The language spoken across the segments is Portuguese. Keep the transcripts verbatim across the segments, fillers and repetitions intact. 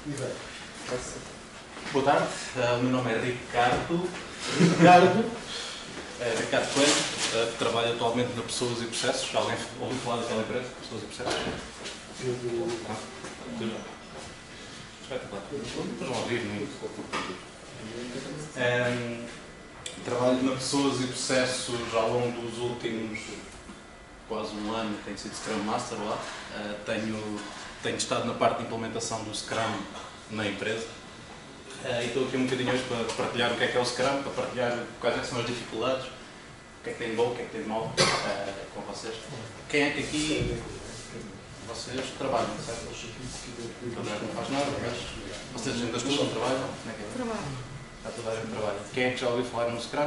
Boa tarde, uh, o meu nome é Ricardo. Ricardo. É, Ricardo Coelho, uh, trabalho atualmente na Pessoas e Processos. Alguém ouviu falar daquela empresa? Pessoas e Processos? Não? Tudo. Espetacular. Depois vão ouvir muito. Um, trabalho na Pessoas e Processos ao longo dos últimos quase um ano, tenho sido Scrum Master lá. Uh, tenho, tenho estado na parte de implementação do Scrum na empresa. Uh, e estou aqui um bocadinho hoje para partilhar o que é que é o Scrum, para partilhar quais é que são as dificuldades, o que é que tem de bom, o que é que tem de mau uh, com vocês. Quem é que aqui vocês trabalham, certo? Toda a gente não faz nada, mas vocês ainda estudam, trabalham? Como é que é? Trabalho. Está toda a gente trabalha. Quem é que já ouviu falar no Scrum?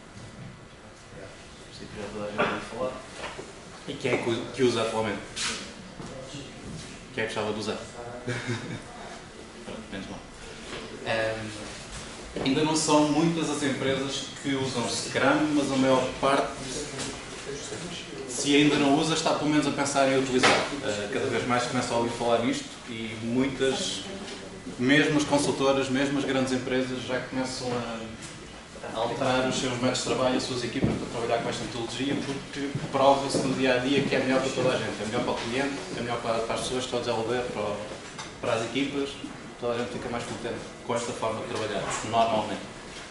Sim, já toda a gente ouviu falar. E quem é que usa atualmente? Quem é que gostava de usar? Pronto, menos mal. Um, ainda não são muitas as empresas que usam Scrum, mas a maior parte, se ainda não usa, está pelo menos a pensar em utilizar. Uh, cada vez mais começa a ouvir falar nisto e muitas, mesmo as consultoras, mesmo as grandes empresas, já começam a alterar os seus métodos de trabalho, as suas equipas para trabalhar com esta metodologia, porque prova-se no dia a dia que é melhor para toda a gente. É melhor para o cliente, é melhor para, para as pessoas que estão a desenvolver, para, o, para as equipas. Toda a gente fica mais contente com esta forma de trabalhar, normalmente.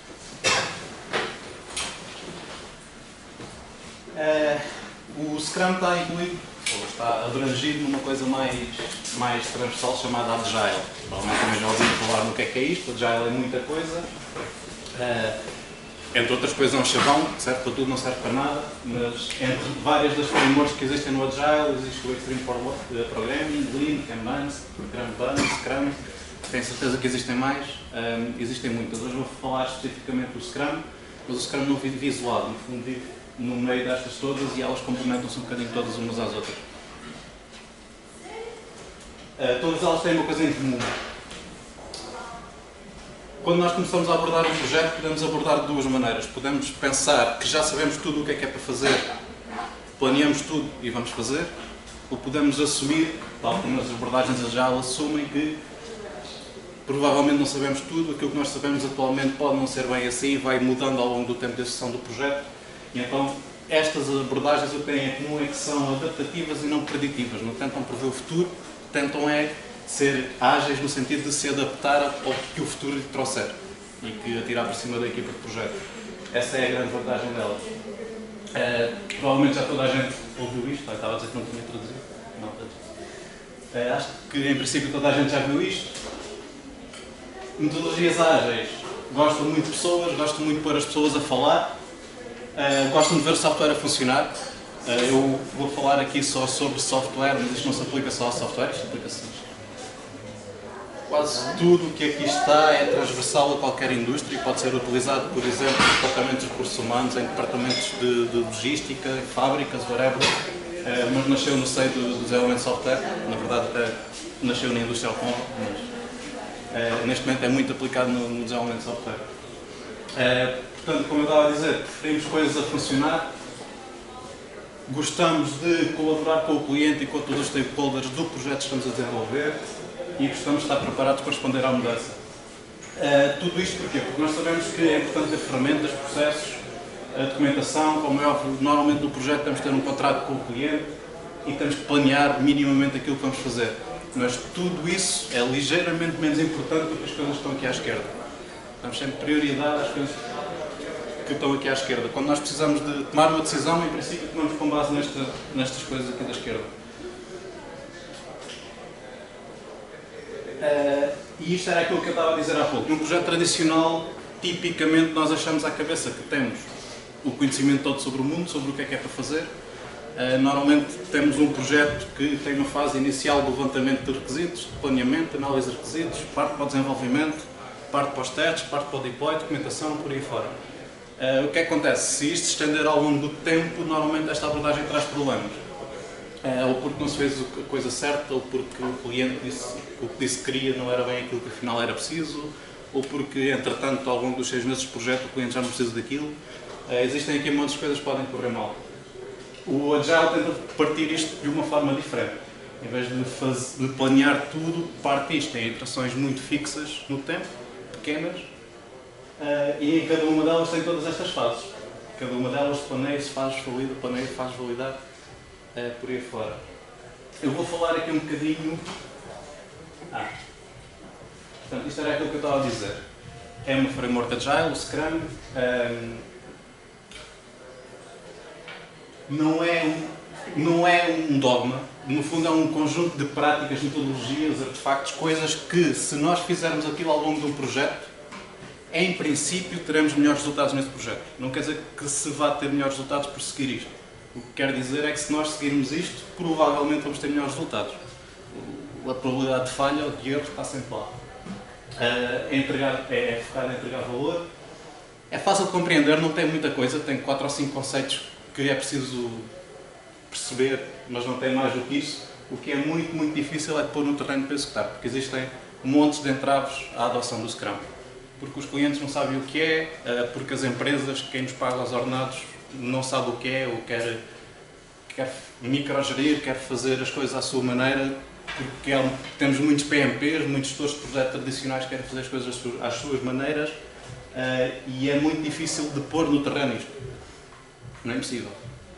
Uh, o Scrum está incluído, ou está abrangido numa coisa mais, mais transversal chamada Agile. Provavelmente também já ouviram falar no que é que é isto. Agile é muita coisa. Uh, entre outras coisas é um chavão, que serve para tudo, não serve para nada, mas entre várias das frameworks que existem no Agile, existe o Extreme Programming, Lean, Kanban, Kanban, Scrum. Tenho certeza que existem mais, um, existem muitas. Hoje vou falar especificamente do Scrum, mas o Scrum não vive visual, no fundo vive no meio destas todas e elas complementam-se um bocadinho todas umas às outras. Uh, todas elas têm uma coisa em comum. Quando nós começamos a abordar um projeto, podemos abordar de duas maneiras. Podemos pensar que já sabemos tudo o que é que é para fazer, planeamos tudo e vamos fazer, ou podemos assumir, tal como as abordagens já assumem, que provavelmente não sabemos tudo, aquilo que nós sabemos atualmente pode não ser bem assim e vai mudando ao longo do tempo de execução do projeto. E então, estas abordagens eu tenho em comum é que são adaptativas e não preditivas. Não tentam prever o futuro, tentam é ser ágeis no sentido de se adaptar ao que o futuro lhe trouxer e que atirar por cima da equipa de projeto. Essa é a grande vantagem delas. É, provavelmente já toda a gente ouviu isto, estava a dizer que não tinha traduzido. Não, é, acho que em princípio toda a gente já viu isto. Metodologias ágeis, gostam muito de pessoas, gostam muito de pôr as pessoas a falar, uh, gostam de ver o software a funcionar. Uh, eu vou falar aqui só sobre software, mas isto não se aplica só a software, isto aplica-se. Quase tudo o que aqui está é transversal a qualquer indústria e pode ser utilizado, por exemplo, em departamentos de recursos humanos, em departamentos de, de logística, em fábricas, whatever, uh, mas nasceu no seio do, do desenvolvimento de software, na verdade até nasceu na indústria automóvel, mas Uh, neste momento é muito aplicado no, no desenvolvimento de software. Uh, portanto, como eu estava a dizer, preferimos coisas a funcionar, gostamos de colaborar com o cliente e com todos os stakeholders do projeto que estamos a desenvolver e gostamos de estar preparados para responder à mudança. Uh, tudo isto porquê? Porque nós sabemos que é importante ter ferramentas, processos, a documentação, como é óbvio, normalmente no projeto temos que ter um contrato com o cliente e temos que planear minimamente aquilo que vamos fazer. Mas tudo isso é ligeiramente menos importante do que as coisas que estão aqui à esquerda. Damos sempre prioridade às coisas que estão aqui à esquerda. Quando nós precisamos de tomar uma decisão, em princípio, tomamos com base nesta, nestas coisas aqui da esquerda. Uh, e isto era aquilo que eu estava a dizer há pouco. Num projeto tradicional, tipicamente, nós achamos à cabeça que temos o conhecimento todo sobre o mundo, sobre o que é que é para fazer. Uh, normalmente temos um projeto que tem uma fase inicial de levantamento de requisitos, de planeamento, análise de requisitos, parte para o desenvolvimento, parte para os testes, parte para o deploy, documentação, por aí fora. Uh, o que acontece? Se isto se estender ao longo do tempo, normalmente esta abordagem traz problemas. Uh, ou porque não se fez a coisa certa, ou porque o cliente disse que o que disse que queria não era bem aquilo que afinal era preciso, ou porque, entretanto, ao longo dos seis meses de projeto, o cliente já não precisa daquilo. Uh, existem aqui muitas coisas que podem correr mal. O Agile tenta partir isto de uma forma diferente. Em vez de, fazer, de planear tudo, parte isto em iterações muito fixas no tempo, pequenas, uh, e em cada uma delas tem todas estas fases. Cada uma delas planeia-se, faz, valida, planeia, faz, validar, uh, por aí fora. Eu vou falar aqui um bocadinho... Ah, portanto, isto era aquilo que eu estava a dizer. É uma framework Agile, o Scrum. Um, não, é um, não é um dogma. No fundo é um conjunto de práticas, metodologias, artefactos, coisas que, se nós fizermos aquilo ao longo de um projeto, em princípio teremos melhores resultados nesse projeto. Não quer dizer que se vá ter melhores resultados por seguir isto. O que quer dizer é que se nós seguirmos isto, provavelmente vamos ter melhores resultados. A probabilidade de falha ou de erro está sempre lá. Uh, entregar, é focar em entregar valor. É fácil de compreender, não tem muita coisa, tem quatro ou cinco conceitos que é preciso perceber, mas não tem mais do que isso. O que é muito, muito difícil é de pôr no terreno para executar, porque existem montes de entraves à adoção do Scrum. Porque os clientes não sabem o que é, uh, porque as empresas, quem nos paga os ordenados, não sabe o que é, ou quer, quer microgerir, quer fazer as coisas à sua maneira, porque é, temos muitos P M Ps, muitos gestores de projetos tradicionais que querem fazer as coisas às suas, às suas maneiras, uh, e é muito difícil de pôr no terreno isto. Não é impossível.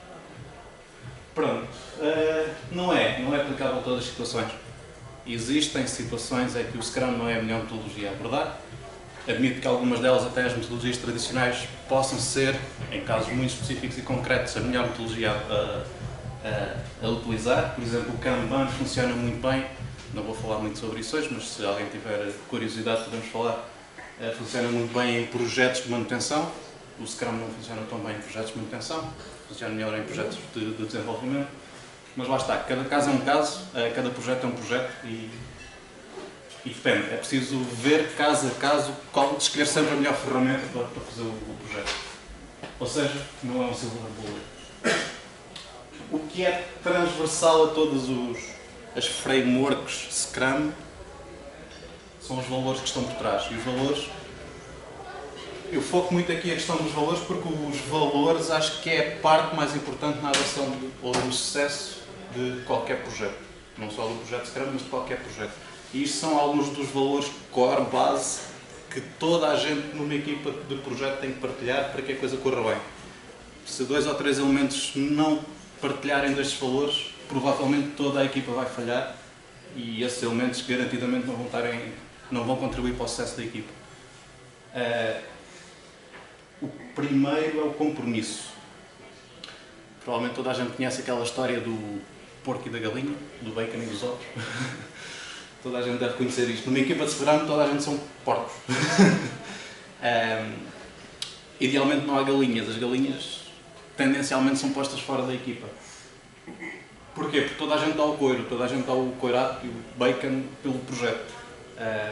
Pronto. Uh, não é, não é aplicável a todas as situações. Existem situações em que o Scrum não é a melhor metodologia a abordar. Admito que algumas delas, até as metodologias tradicionais, possam ser, em casos muito específicos e concretos, a melhor metodologia a, a, a utilizar. Por exemplo, o Kanban funciona muito bem. Não vou falar muito sobre isso hoje, mas se alguém tiver curiosidade podemos falar. Funciona muito bem em projetos de manutenção. O Scrum não funciona tão bem em projetos de manutenção. Funciona melhor em projetos de, de desenvolvimento. Mas lá está, cada caso é um caso, cada projeto é um projeto e, e depende. É preciso ver caso a caso qual escolher sempre a melhor ferramenta para, para fazer o, o projeto. Ou seja, não é um silver bullet. O que é transversal a todas os, as frameworks Scrum são os valores que estão por trás. E os valores, eu foco muito aqui a questão dos valores porque os valores acho que é a parte mais importante na adoção ou no sucesso de qualquer projeto. Não só do projeto Scrum, mas de qualquer projeto. E isto são alguns dos valores core, base, que toda a gente numa equipa de projeto tem que partilhar para que a coisa corra bem. Se dois ou três elementos não partilharem destes valores, provavelmente toda a equipa vai falhar e esses elementos garantidamente não vão, estarem, não vão contribuir para o sucesso da equipa. Uh, o primeiro é o compromisso. Provavelmente toda a gente conhece aquela história do porco e da galinha, do bacon e dos ovos. Toda a gente deve conhecer isto. Numa equipa de Scrum, toda a gente são porcos. um, idealmente não há galinhas. As galinhas tendencialmente são postas fora da equipa. Porquê? Porque toda a gente dá o coiro, toda a gente dá o coirado e o bacon pelo projeto. Um,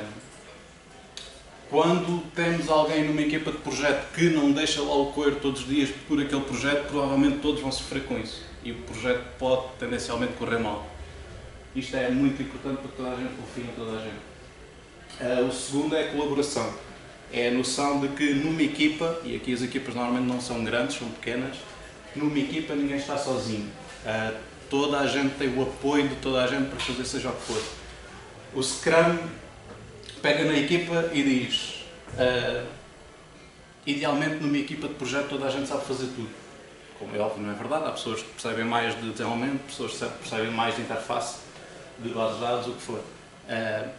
quando temos alguém numa equipa de projeto que não deixa lá o coiro todos os dias por aquele projeto, provavelmente todos vão sofrer com isso. E o projeto pode tendencialmente correr mal. Isto é muito importante para que toda a gente confie em toda a gente. Uh, o segundo é a colaboração. É a noção de que numa equipa, e aqui as equipas normalmente não são grandes, são pequenas, numa equipa ninguém está sozinho. Uh, toda a gente tem o apoio de toda a gente para fazer seja o que for. O Scrum pega na equipa e diz, uh, idealmente numa equipa de projeto toda a gente sabe fazer tudo. Como é óbvio, não é verdade, há pessoas que percebem mais de desenvolvimento, pessoas que percebem mais de interface, de bases de dados, o que for. Uh,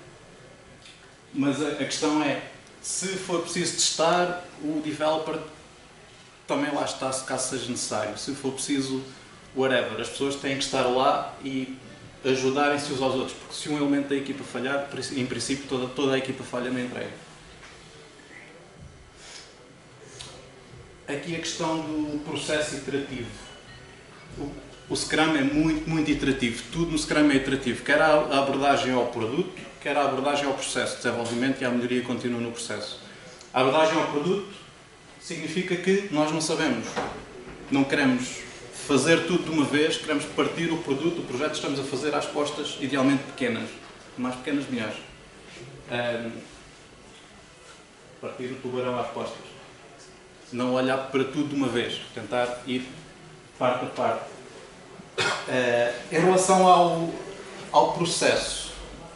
mas a, a questão é, se for preciso testar, o developer também lá está, se caso seja necessário. Se for preciso, whatever, as pessoas têm que estar lá e ajudarem-se uns aos outros, porque se um elemento da equipa falhar, em princípio toda, toda a equipa falha na entrega. Aqui a questão do processo iterativo. O, o Scrum é muito, muito iterativo. Tudo no Scrum é iterativo. Quer a abordagem ao produto, quer a abordagem ao processo de desenvolvimento e a melhoria contínua no processo. A abordagem ao produto significa que nós não sabemos, não queremos fazer tudo de uma vez, queremos partir o produto, o projeto que estamos a fazer às postas, idealmente pequenas. Mais pequenas, melhores. Um, partir o tubarão às postas. Não olhar para tudo de uma vez, tentar ir parte a parte. Uh, em relação ao, ao processo.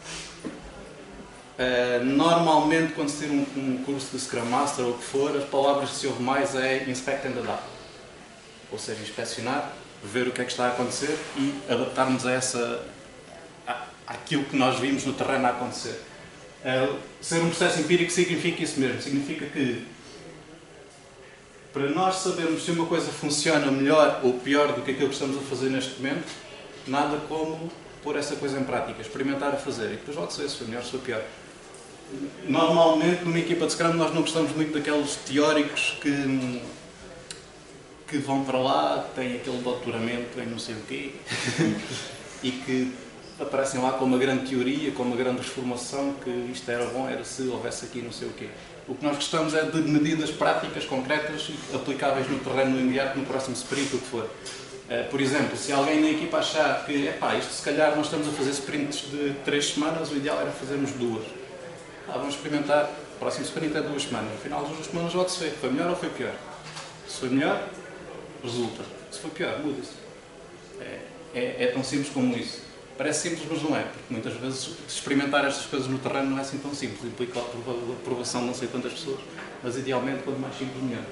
Uh, normalmente, quando se tira um, um curso de Scrum Master ou o que for, as palavras que se ouve mais é Inspect and Adapt. Ou seja, inspecionar, ver o que é que está a acontecer e adaptarmos a essa, a, àquilo que nós vimos no terreno a acontecer. Uh, ser um processo empírico significa isso mesmo. Significa que, para nós sabermos se uma coisa funciona melhor ou pior do que aquilo que estamos a fazer neste momento, nada como pôr essa coisa em prática, experimentar a fazer e depois logo saber se foi melhor ou se foi pior. Normalmente, numa equipa de Scrum, nós não gostamos muito daqueles teóricos que, que vão para lá, têm aquele doutoramento em não sei o quê e que aparecem lá com uma grande teoria, com uma grande reformação, que isto era bom, era se houvesse aqui não sei o quê. O que nós gostamos é de medidas práticas, concretas e aplicáveis no terreno no imediato, no próximo sprint, o que for. Por exemplo, se alguém na equipa achar que, epá, isto se calhar nós estamos a fazer sprints de três semanas, o ideal era fazermos duas. Ah, vamos experimentar, o próximo sprint é duas semanas, no final das duas semanas logo se vê, foi melhor ou foi pior? Se foi melhor, resulta. Se foi pior, muda-se. É, é, é tão simples como isso. Parece simples, mas não é, porque muitas vezes experimentar estas coisas no terreno não é assim tão simples, implica a aprovação de não sei quantas pessoas, mas idealmente quanto mais simples melhor.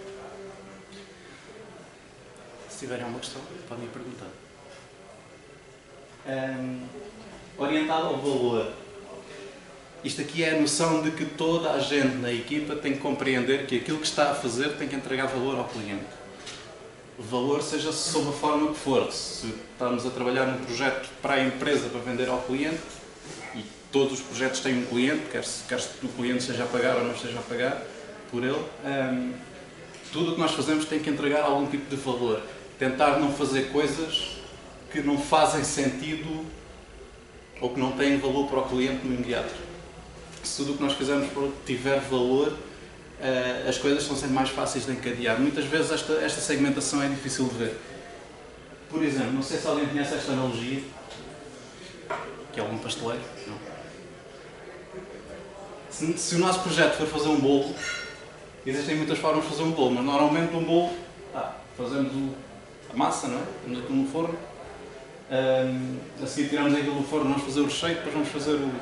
Se tiverem alguma questão, podem me perguntar. Um, orientado ao valor. Isto aqui é a noção de que toda a gente na equipa tem que compreender que aquilo que está a fazer tem que entregar valor ao cliente. Valor seja sob a forma que for. Se estamos a trabalhar num projeto para a empresa para vender ao cliente, e todos os projetos têm um cliente, quer se, quer se o cliente esteja a pagar ou não esteja a pagar por ele, um, tudo o que nós fazemos tem que entregar algum tipo de valor. Tentar não fazer coisas que não fazem sentido ou que não têm valor para o cliente no imediato. Se tudo o que nós fizermos tiver valor, as coisas são sempre mais fáceis de encadear. Muitas vezes esta, esta segmentação é difícil de ver. Por exemplo, não sei se alguém conhece esta analogia, que é algum pasteleiro. Não. Se, se o nosso projeto for fazer um bolo, existem muitas formas de fazer um bolo, mas normalmente um bolo, ah, fazemos o a massa, não é? Temos aquilo no forno. Um, a seguir tiramos aquilo do forno, vamos fazer o recheio, depois vamos fazer o... o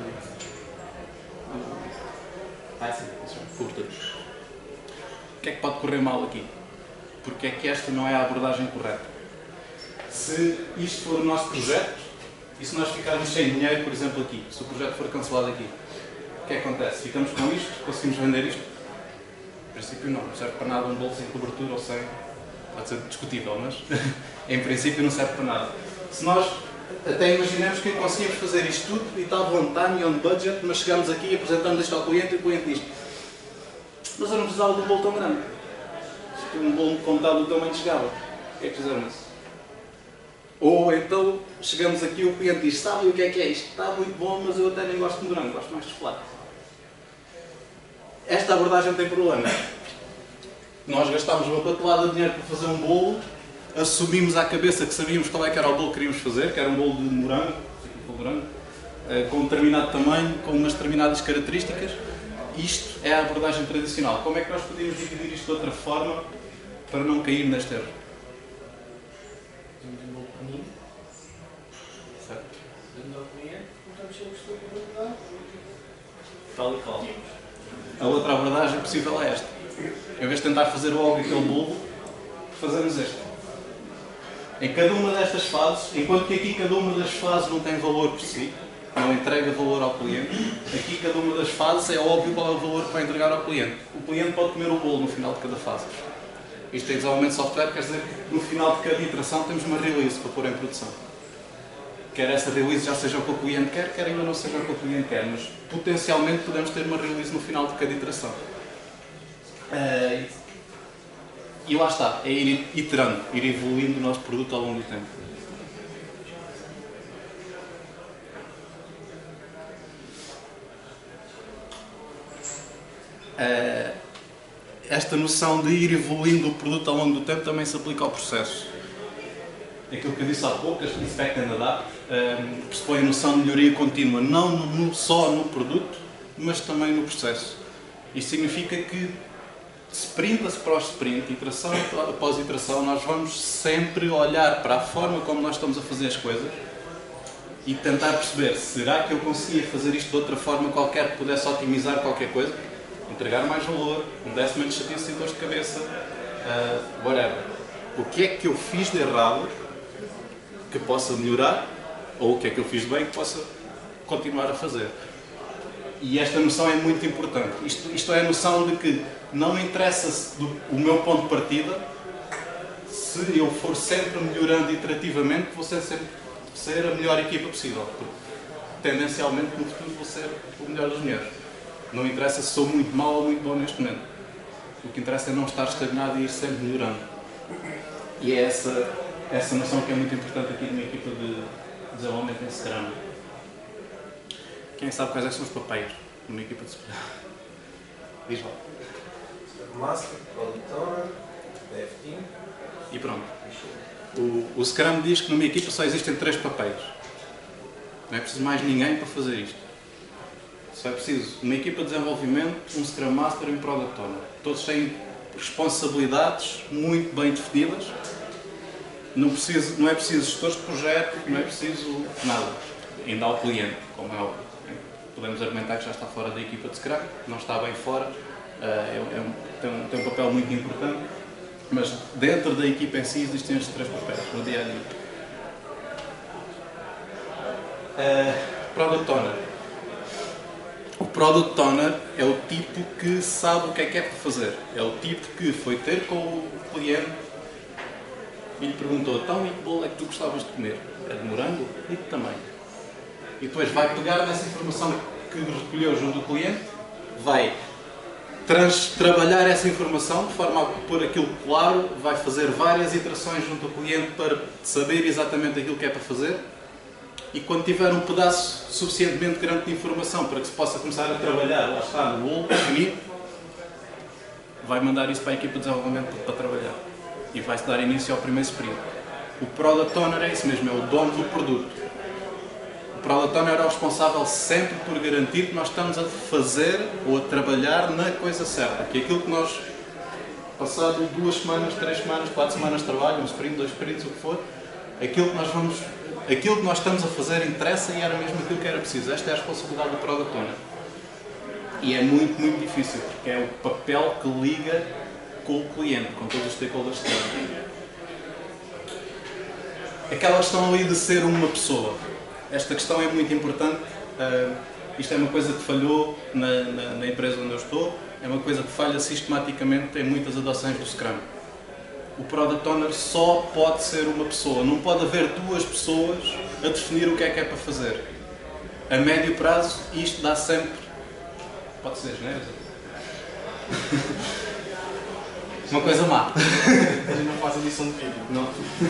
ah, sim, furta. O que é que pode correr mal aqui? Porque é que esta não é a abordagem correta? Se isto for o nosso projeto, e se nós ficarmos sem dinheiro, por exemplo, aqui, se o projeto for cancelado aqui, o que é que acontece? Ficamos com isto, conseguimos vender isto? Em princípio não, não serve para nada um bolo sem cobertura ou sem... Pode ser discutível, mas em princípio não serve para nada. Se nós até imaginamos que conseguimos fazer isto tudo e estava on time e on budget, mas chegamos aqui e apresentamos isto ao cliente e o cliente diz: mas eu não precisava de um bolo tão grande. Se um bolo com metade do tamanho chegava. O que é que fizeram isso? Ou então chegamos aqui e o cliente diz: sabe o que é que é isto? Está muito bom, mas eu até nem gosto de morango, gosto mais de chocolate. Esta abordagem tem problema. Nós gastámos uma patelada de dinheiro para fazer um bolo, assumimos à cabeça que sabíamos qual é que era o bolo que queríamos fazer, que era um bolo de morango, morango com um determinado tamanho, com umas determinadas características. Isto é a abordagem tradicional. Como é que nós podemos dividir isto de outra forma para não cair neste erro? Temos um bolo pequenino. Certo. Dando ao cliente, contamos sempre que estou a abordar. Tal e qual. A outra abordagem possível é esta. Em vez de tentar fazer logo aquele bolo, fazemos este. Em cada uma destas fases, enquanto que aqui cada uma das fases não tem valor por si, não entrega valor ao cliente, aqui cada uma das fases é óbvio qual é o valor que vai entregar ao cliente. O cliente pode comer o bolo no final de cada fase. Isto em desenvolvimento de software quer dizer que no final de cada iteração temos uma release para pôr em produção. Quer essa release já seja o que o cliente quer, quer ainda não seja o que o cliente quer, mas potencialmente podemos ter uma release no final de cada iteração. Uh, e lá está, é ir iterando, ir evoluindo o nosso produto ao longo do tempo. Uh, esta noção de ir evoluindo o produto ao longo do tempo também se aplica ao processo. Aquilo que eu disse há pouco, as Inspect and Adapt, um, pressupõe a noção de melhoria contínua, não no, só no produto, mas também no processo. Isto significa que sprint após sprint, iteração após iteração, nós vamos sempre olhar para a forma como nós estamos a fazer as coisas e tentar perceber, será que eu conseguia fazer isto de outra forma qualquer que pudesse otimizar qualquer coisa? Entregar mais valor, me desse menos chatice e dores de cabeça, uh, whatever. O que é que eu fiz de errado que possa melhorar, ou o que é que eu fiz de bem que possa continuar a fazer? E esta noção é muito importante. Isto, isto é a noção de que não interessa do, o meu ponto de partida, se eu for sempre melhorando iterativamente, vou ser sempre ser a melhor equipa possível. Porque, tendencialmente, no futuro, vou ser o melhor dos melhores. Não interessa se sou muito mau ou muito bom neste momento. O que interessa é não estar estagnado e ir sempre melhorando. E é essa, essa noção que é muito importante aqui numa equipa de desenvolvimento em Scrum. Quem sabe quais é que são os papéis numa equipa de Scrum? Diz lá. Master, Product Owner, Dev Team. E pronto. O, o Scrum diz que numa equipa só existem três papéis. Não é preciso mais ninguém para fazer isto. Só é preciso uma equipa de desenvolvimento, um Scrum Master e um Product Owner. Todos têm responsabilidades muito bem definidas. Não, preciso, não é preciso gestores de projeto, não é preciso nada. Ainda ao cliente, como é óbvio. Podemos argumentar que já está fora da equipa de Scrum, não está bem fora, é, é um, tem, um, tem um papel muito importante, mas dentro da equipa em si existem estes três papéis, no dia a dia. Uh, Product Owner. O Product Owner é o tipo que sabe o que é que é para fazer. É o tipo que foi ter com o cliente e lhe perguntou: então, e que bolo é que tu gostavas de comer? É de morango? E de tamanho? E depois vai pegar nessa informação que recolheu junto do cliente, vai trans, trabalhar essa informação de forma a pôr aquilo claro, vai fazer várias iterações junto ao cliente para saber exatamente aquilo que é para fazer, e quando tiver um pedaço suficientemente grande de informação para que se possa começar a trabalhar, lá está, no bolo, definido, vai mandar isso para a equipa de desenvolvimento para trabalhar e vai-se dar início ao primeiro sprint. O Product Owner é isso mesmo, é o dono do produto. O Product Owner é o responsável sempre por garantir que nós estamos a fazer ou a trabalhar na coisa certa. Que aquilo que nós, passado duas semanas, três semanas, quatro semanas de trabalho, um sprint, dois sprints, o que for, aquilo que nós vamos, aquilo que nós estamos a fazer interessa e era mesmo aquilo que era preciso. Esta é a responsabilidade do Product Owner. E é muito, muito difícil, porque é o papel que liga com o cliente, com todos os stakeholders que têm. Aquela questão ali de ser uma pessoa. Esta questão é muito importante. Uh, isto é uma coisa que falhou na, na, na empresa onde eu estou, é uma coisa que falha sistematicamente em muitas adoções do Scrum. O Product Owner só pode ser uma pessoa, não pode haver duas pessoas a definir o que é que é para fazer. A médio prazo, isto dá sempre... Pode ser, não é? Uma coisa má. A gente não faz edição de vídeo. Não.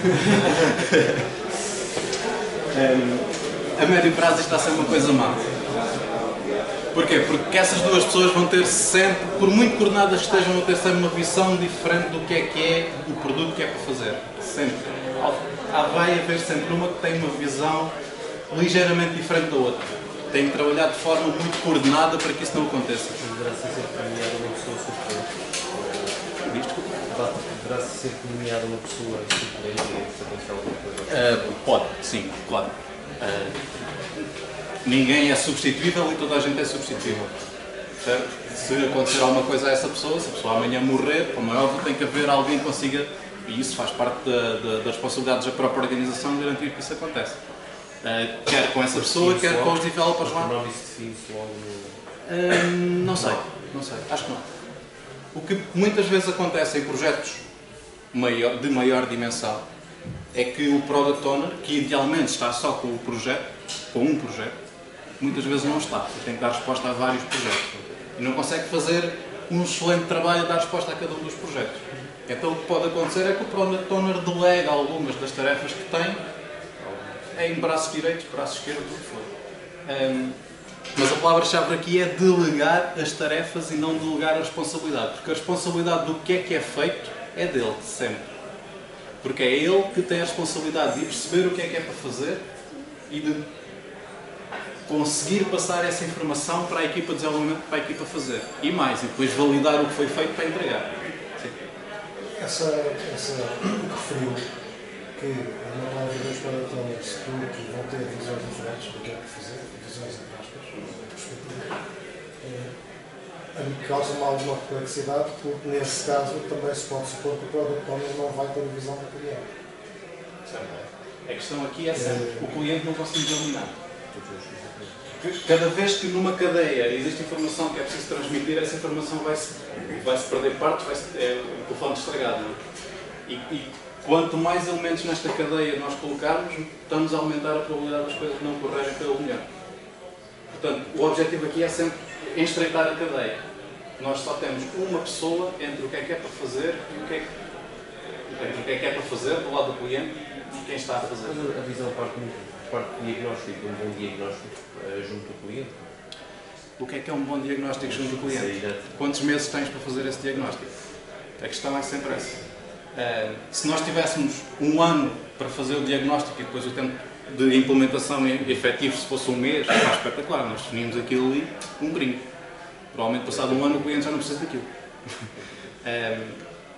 um, a médio prazo isto vai ser uma coisa má. Porquê? Porque essas duas pessoas vão ter sempre, por muito coordenadas que estejam, vão ter sempre uma visão diferente do que é que é o produto que é para fazer. Sempre. Há, vai haver sempre uma que tem uma visão ligeiramente diferente da outra. Tem que trabalhar de forma muito coordenada para que isso não aconteça. Deverá ser premiada uma pessoa suplente. Desculpa. Deverá ser premiada uma pessoa suplente e se acontecer alguma coisa. Uh, pode, sim, claro. Uh, ninguém é substituível e toda a gente é substituível. Certo? Se acontecer alguma coisa a essa pessoa, se a pessoa amanhã morrer, como é óbvio, tem que haver alguém que consiga, e isso faz parte da, da, das responsabilidades da própria organização, garantir que isso acontece. Uh, quer com essa pessoa, quer com os developers lá. Não isso define-se logo no... Uh, não sei, não sei, acho que não. O que muitas vezes acontece em projetos maior, de maior dimensão é que o Product Owner, que idealmente está só com o projeto, com um projeto, muitas vezes não está. Tem que dar resposta a vários projetos. E não consegue fazer um excelente trabalho a dar resposta a cada um dos projetos. Então o que pode acontecer é que o Product Owner delega algumas das tarefas que tem em braços direitos, braços esquerdos, o que for. Um, mas a palavra-chave aqui é delegar as tarefas e não delegar a responsabilidade. Porque a responsabilidade do que é que é feito é dele, sempre. Porque é ele que tem a responsabilidade de perceber o que é que é para fazer e de conseguir passar essa informação para a equipa de desenvolvimento, para a equipa fazer. E mais, e depois validar o que foi feito para entregar. Sim. Essa, essa referiu que não vai haver dois product owners que vão ter visões diferentes do que é que fazer, visões entre aspas, perspectivas, causa-me alguma complexidade, porque nesse caso também se pode supor que o product owner não vai ter a visão do cliente. A questão aqui é sempre, o cliente não consegue eliminar. Cada vez que numa cadeia existe informação que é preciso transmitir, essa informação vai-se vai -se perder partes, vai -se, é o telefone estragado. Não é? e, e quanto mais elementos nesta cadeia nós colocarmos, estamos a aumentar a probabilidade das coisas não correrem pelo melhor. Portanto, o objetivo aqui é sempre estreitar a cadeia. Nós só temos uma pessoa entre o que é que é para fazer e o que é que, entre o que é, que é para fazer do lado do cliente e quem está a fazer. Mas a visão parte muito parte do diagnóstico, um bom diagnóstico uh, junto do cliente. O que é que é um bom diagnóstico junto do cliente? Quantos meses tens para fazer esse diagnóstico? A questão é sempre essa. Uh, se nós tivéssemos um ano para fazer o diagnóstico e depois o tempo de implementação efetivo, se fosse um mês, é espetacular. Nós definimos aquilo ali um brinco. Provavelmente passado um ano o cliente já não precisa daquilo. uh,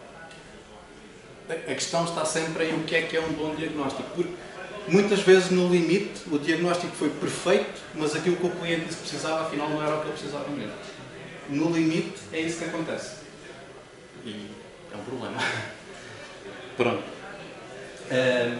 a questão está sempre em o que é que é um bom diagnóstico. Porque muitas vezes, no limite, o diagnóstico foi perfeito, mas aquilo que o cliente disse que precisava, afinal, não era o que ele precisava mesmo. No limite, é isso que acontece. E é um problema. Pronto. Uh,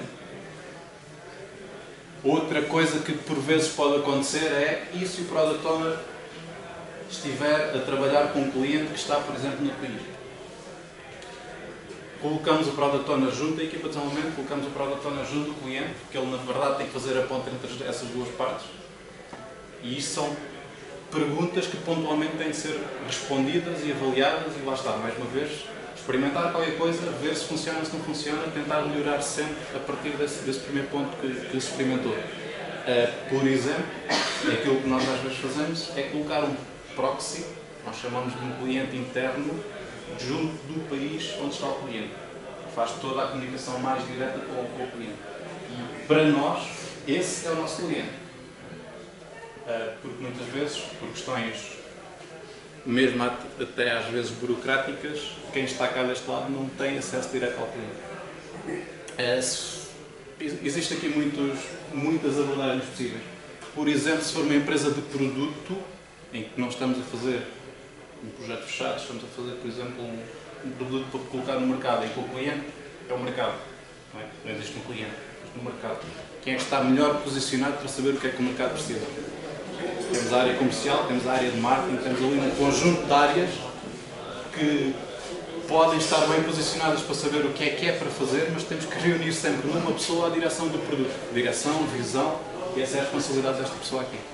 outra coisa que por vezes pode acontecer é, e se o Product Owner estiver a trabalhar com um cliente que está, por exemplo, no país? Colocamos o Product Owner junto da equipa de desenvolvimento, colocamos o Product Owner junto do cliente, porque ele na verdade tem que fazer a ponte entre essas duas partes. E isto são perguntas que pontualmente têm de ser respondidas e avaliadas, e lá está, mais uma vez, experimentar qualquer coisa, ver se funciona ou se não funciona, tentar melhorar sempre a partir desse, desse primeiro ponto que, que se experimentou. Uh, por exemplo, aquilo que nós às vezes fazemos é colocar um proxy, nós chamamos de um cliente interno, junto do país onde está o cliente. Faz toda a comunicação mais direta com, com o cliente. E para nós, esse é o nosso cliente. Uh, porque muitas vezes, por questões mesmo até às vezes burocráticas, quem está cá deste lado não tem acesso direto ao cliente. Uh, Existem aqui muitos, muitas abordagens possíveis. Por exemplo, se for uma empresa de produto, em que não estamos a fazer um projeto fechado, estamos a fazer, por exemplo, um, um produto para colocar no mercado, em que o cliente é o mercado. Não, é? Não existe um cliente, existe um mercado. Quem é que está melhor posicionado para saber o que é que o mercado precisa? Temos a área comercial, temos a área de marketing, temos ali um conjunto de áreas que podem estar bem posicionadas para saber o que é que é para fazer, mas temos que reunir sempre numa pessoa a direção do produto. Direção, visão, e essa é a responsabilidade desta pessoa aqui.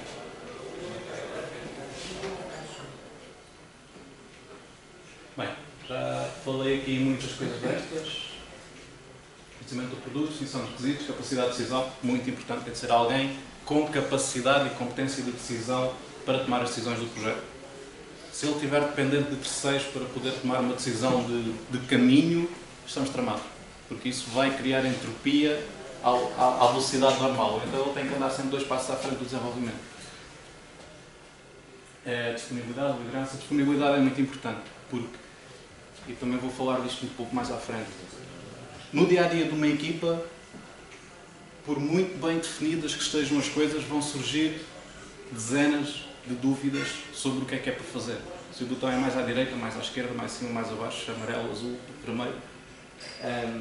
Bem, já falei aqui em muitas coisas destas. Conhecimento do produto, definição de requisitos, capacidade de decisão, muito importante, tem de ser alguém com capacidade e competência de decisão para tomar as decisões do projeto. Se ele estiver dependente de terceiros para poder tomar uma decisão de, de caminho, estamos tramados, porque isso vai criar entropia ao, à, à velocidade normal, então ele tem que andar sempre dois passos à frente do desenvolvimento. É, disponibilidade, liderança. A disponibilidade é muito importante, porque, e também vou falar disto um pouco mais à frente, no dia-a-dia de uma equipa, por muito bem definidas que estejam as coisas, vão surgir dezenas de dúvidas sobre o que é que é para fazer. Se o botão é mais à direita, mais à esquerda, mais acima, mais abaixo, amarelo, azul, vermelho. Um,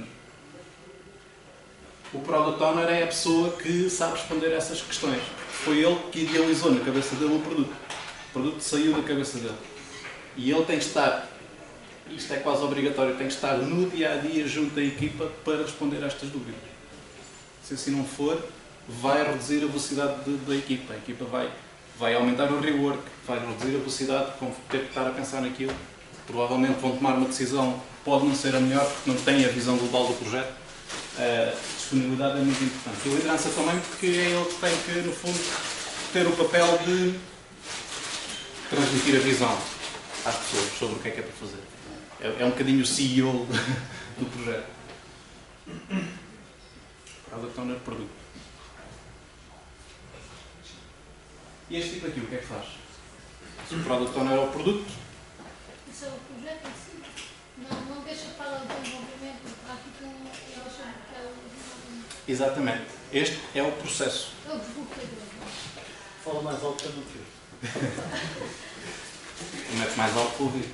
o Product Owner é a pessoa que sabe responder a essas questões. Foi ele que idealizou na cabeça dele o produto. O produto saiu da cabeça dele. E ele tem que estar, isto é quase obrigatório, tem que estar no dia-a-dia junto da equipa para responder a estas dúvidas. Se assim não for, vai reduzir a velocidade de, da equipa. A equipa vai, vai aumentar o rework, vai reduzir a velocidade, vão ter que estar a pensar naquilo. Provavelmente vão tomar uma decisão que pode não ser a melhor, porque não têm a visão global do projeto. A disponibilidade é muito importante. E a liderança também, porque é ele que tem que, no fundo, ter o papel de transmitir a visão às pessoas sobre o que é que é para fazer. É, é um bocadinho o C E O do projeto. Product Owner, produto. E este tipo aqui, o que é que faz? Se o Product Owner é o produto... Isso é o projeto em si? Não, não deixa para o desenvolvimento, a prática, eu acho que é o Exatamente. Este é o processo. é o provocador. Fala mais alto que eu não fiz. Mete mais alto para ouvir.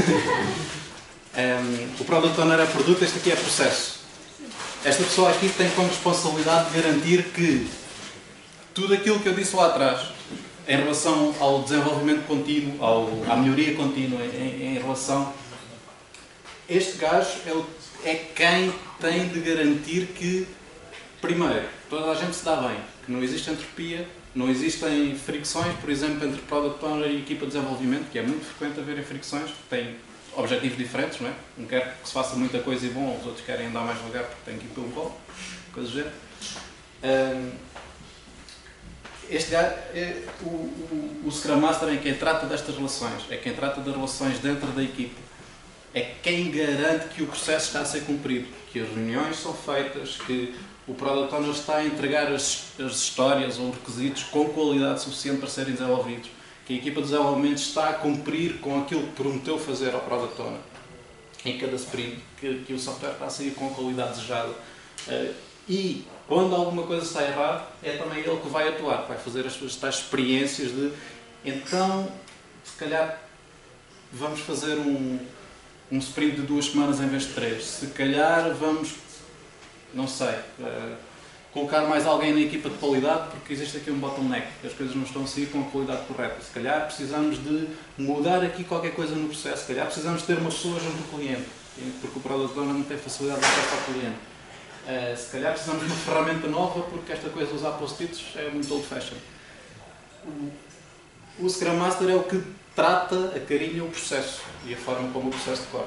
um, o Product Owner é produto, este aqui é processo. Esta pessoa aqui tem como responsabilidade de garantir que tudo aquilo que eu disse lá atrás, em relação ao desenvolvimento contínuo, ao, à melhoria contínua, em, em relação... Este gajo é, o, é quem tem de garantir que, primeiro, toda a gente se dá bem, que não existe entropia, não existem fricções, por exemplo, entre Product Owner e equipa de desenvolvimento, que é muito frequente haverem fricções, que têm objetivos diferentes, não é? Um quer que se faça muita coisa e bom, os outros querem andar mais devagar porque têm que ir pelo colo, coisas do género. Um, este gajo, é, o, o, o Scrum Master é quem trata destas relações, é quem trata das relações dentro da equipa, é quem garante que o processo está a ser cumprido, que as reuniões são feitas, que o Product Owner está a entregar as, as histórias ou os requisitos com qualidade suficiente para serem desenvolvidos, que a equipa de desenvolvimento está a cumprir com aquilo que prometeu fazer ao Product Owner em cada sprint, que, que o software está a sair com a qualidade desejada. Uh, e quando alguma coisa está errada, é também ele que vai atuar, vai fazer as suas tais experiências de então, se calhar vamos fazer um, um sprint de duas semanas em vez de três, se calhar vamos, não sei, uh, colocar mais alguém na equipa de qualidade porque existe aqui um bottleneck, as coisas não estão a sair com a qualidade correta. Se calhar precisamos de mudar aqui qualquer coisa no processo, se calhar precisamos ter uma pessoa junto do cliente, porque o Product Owner não tem facilidade de acesso ao cliente. Uh, se calhar precisamos de uma ferramenta nova porque esta coisa de usar post-its é muito old fashion. O, o Scrum Master é o que trata, acarinha o processo e a forma como o processo decorre.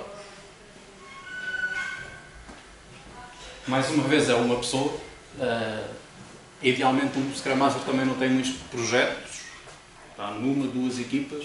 Mais uma vez é uma pessoa. Uh, idealmente um Scrum Master também não tem muitos projetos, está numa, duas equipas.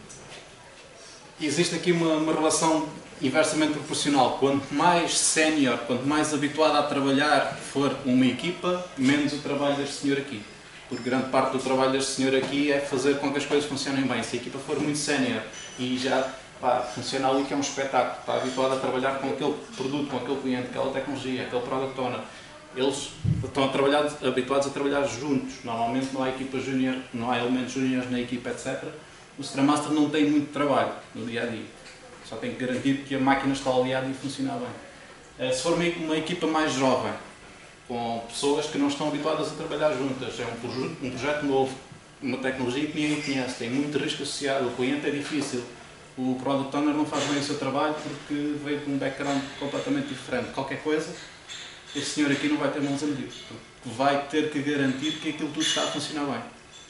E existe aqui uma, uma relação inversamente proporcional. Quanto mais sénior, quanto mais habituado a trabalhar for uma equipa, menos o trabalho deste senhor aqui. Porque grande parte do trabalho deste senhor aqui é fazer com que as coisas funcionem bem. Se a equipa for muito sénior e já pá, funciona ali que é um espetáculo, está habituado a trabalhar com aquele produto, com aquele cliente, aquela tecnologia, aquele product owner, eles estão a trabalhar, habituados a trabalhar juntos. Normalmente não há equipa júnior, não há elementos júniores na equipa, etcétera. O Scrum Master não tem muito trabalho no dia a dia. Só tem que garantir que a máquina está aliada e funciona bem. Se for uma equipa mais jovem, com pessoas que não estão habituadas a trabalhar juntas, é um, um projeto novo, uma tecnologia que ninguém conhece, tem muito risco associado, o cliente é difícil, o Product Owner não faz bem o seu trabalho porque veio de um background completamente diferente. Qualquer coisa, este senhor aqui não vai ter mãos a medir, porque vai ter que garantir que aquilo tudo está a funcionar bem.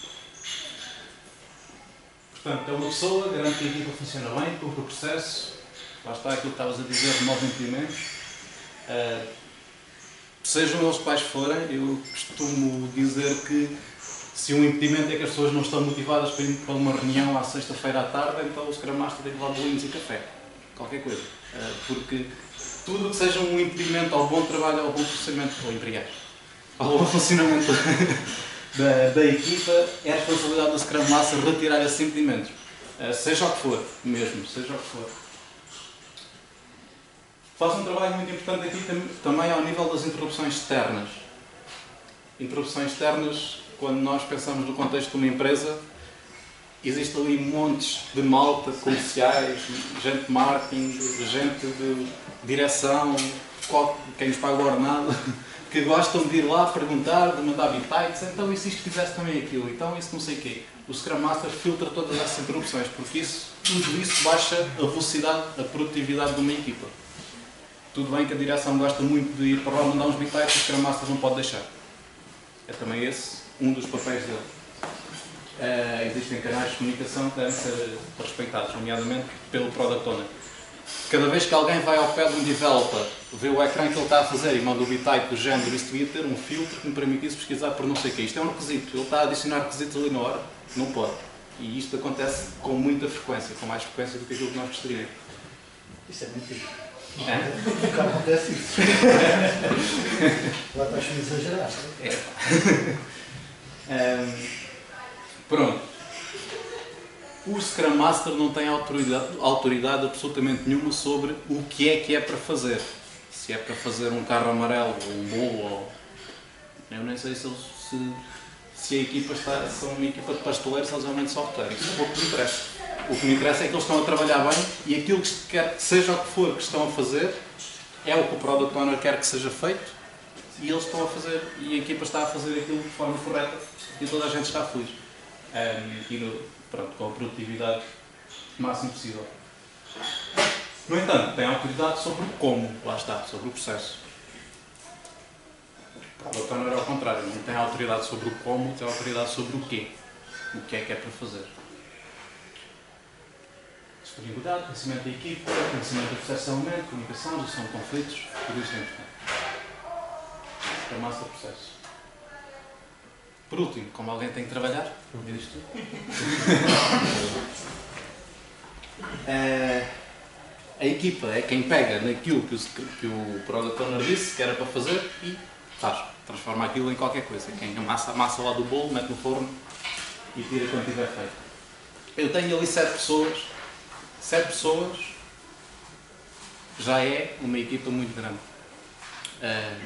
Portanto, é uma pessoa, garante que a equipa funciona bem, cumpre o processo, lá está aquilo que estavas a dizer, remove impedimentos. Uh, sejam eles quais forem, eu costumo dizer que se um impedimento é que as pessoas não estão motivadas para ir para uma reunião à sexta-feira à tarde, então o Scrum Master tem que levar bolinhos e café, qualquer coisa. Uh, porque tudo que seja um impedimento ao bom trabalho, ao bom funcionamento, ou empregados, ao bom funcionamento Da, da equipa, é a responsabilidade do Scrum Master retirar esses impedimentos. Uh, seja o que for, mesmo, seja o que for. Faz um trabalho muito importante aqui tam, também ao nível das interrupções externas. Interrupções externas, quando nós pensamos no contexto de uma empresa, existe ali montes de malta, comerciais, gente de marketing, gente de direção, quem nos paga o ordenado, que gostam de ir lá perguntar, de mandar bitites, então e se isto fizesse também aquilo, então isso não sei o quê. O Scrum Master filtra todas essas interrupções, porque isso, tudo isso baixa a velocidade, a produtividade de uma equipa. Tudo bem que a direção gosta muito de ir para lá mandar uns bitites, o Scrum Master não pode deixar. É também esse um dos papéis dele. Uh, existem canais de comunicação que devem ser respeitados, nomeadamente pelo Product Owner. Cada vez que alguém vai ao pé de um developer, vê o ecrã que ele está a fazer e manda o bittype do género, isso devia ter um filtro que me permitisse pesquisar por não sei o quê. Isto é um requisito. Ele está a adicionar requisitos ali na hora. Não pode. E isto acontece com muita frequência, com mais frequência do que aquilo que nós gostaríamos. Isso é mentira. É? Nunca acontece isso. Lá estás a exagerar. É. um, pronto. O o Scrum Master não tem autoridade, autoridade absolutamente nenhuma sobre o que é que é para fazer. Se é para fazer um carro amarelo ou um bolo, ou... eu nem sei se, eles, se, se a equipa está, se são uma equipa de pasteleiros, se eles realmente software. Isso é o que me interessa. O que me interessa é que eles estão a trabalhar bem e aquilo que quer, seja o que for que estão a fazer, é o que o Product Owner quer que seja feito e eles estão a fazer, e a equipa está a fazer aquilo de forma correta e toda a gente está feliz. Um, e no, pronto, com a produtividade o máximo possível. No entanto, tem autoridade sobre o como, lá está, sobre o processo. O Product Owner é ao contrário, não tem autoridade sobre o como, tem autoridade sobre o quê. O que é que é para fazer. Disponibilidade, conhecimento da equipa, conhecimento do processo de elemento, comunicação, gestão de conflitos, tudo isto é importante. É o master processo. Por último, como alguém tem que trabalhar, ouvir isto tudo. é, a equipa é quem pega naquilo que o, que o Product Owner disse que era para fazer e faz. Transforma aquilo em qualquer coisa. Quem amassa a massa lá do bolo, mete no forno e tira quando tiver feito. Eu tenho ali sete pessoas. Sete pessoas já é uma equipa muito grande. É,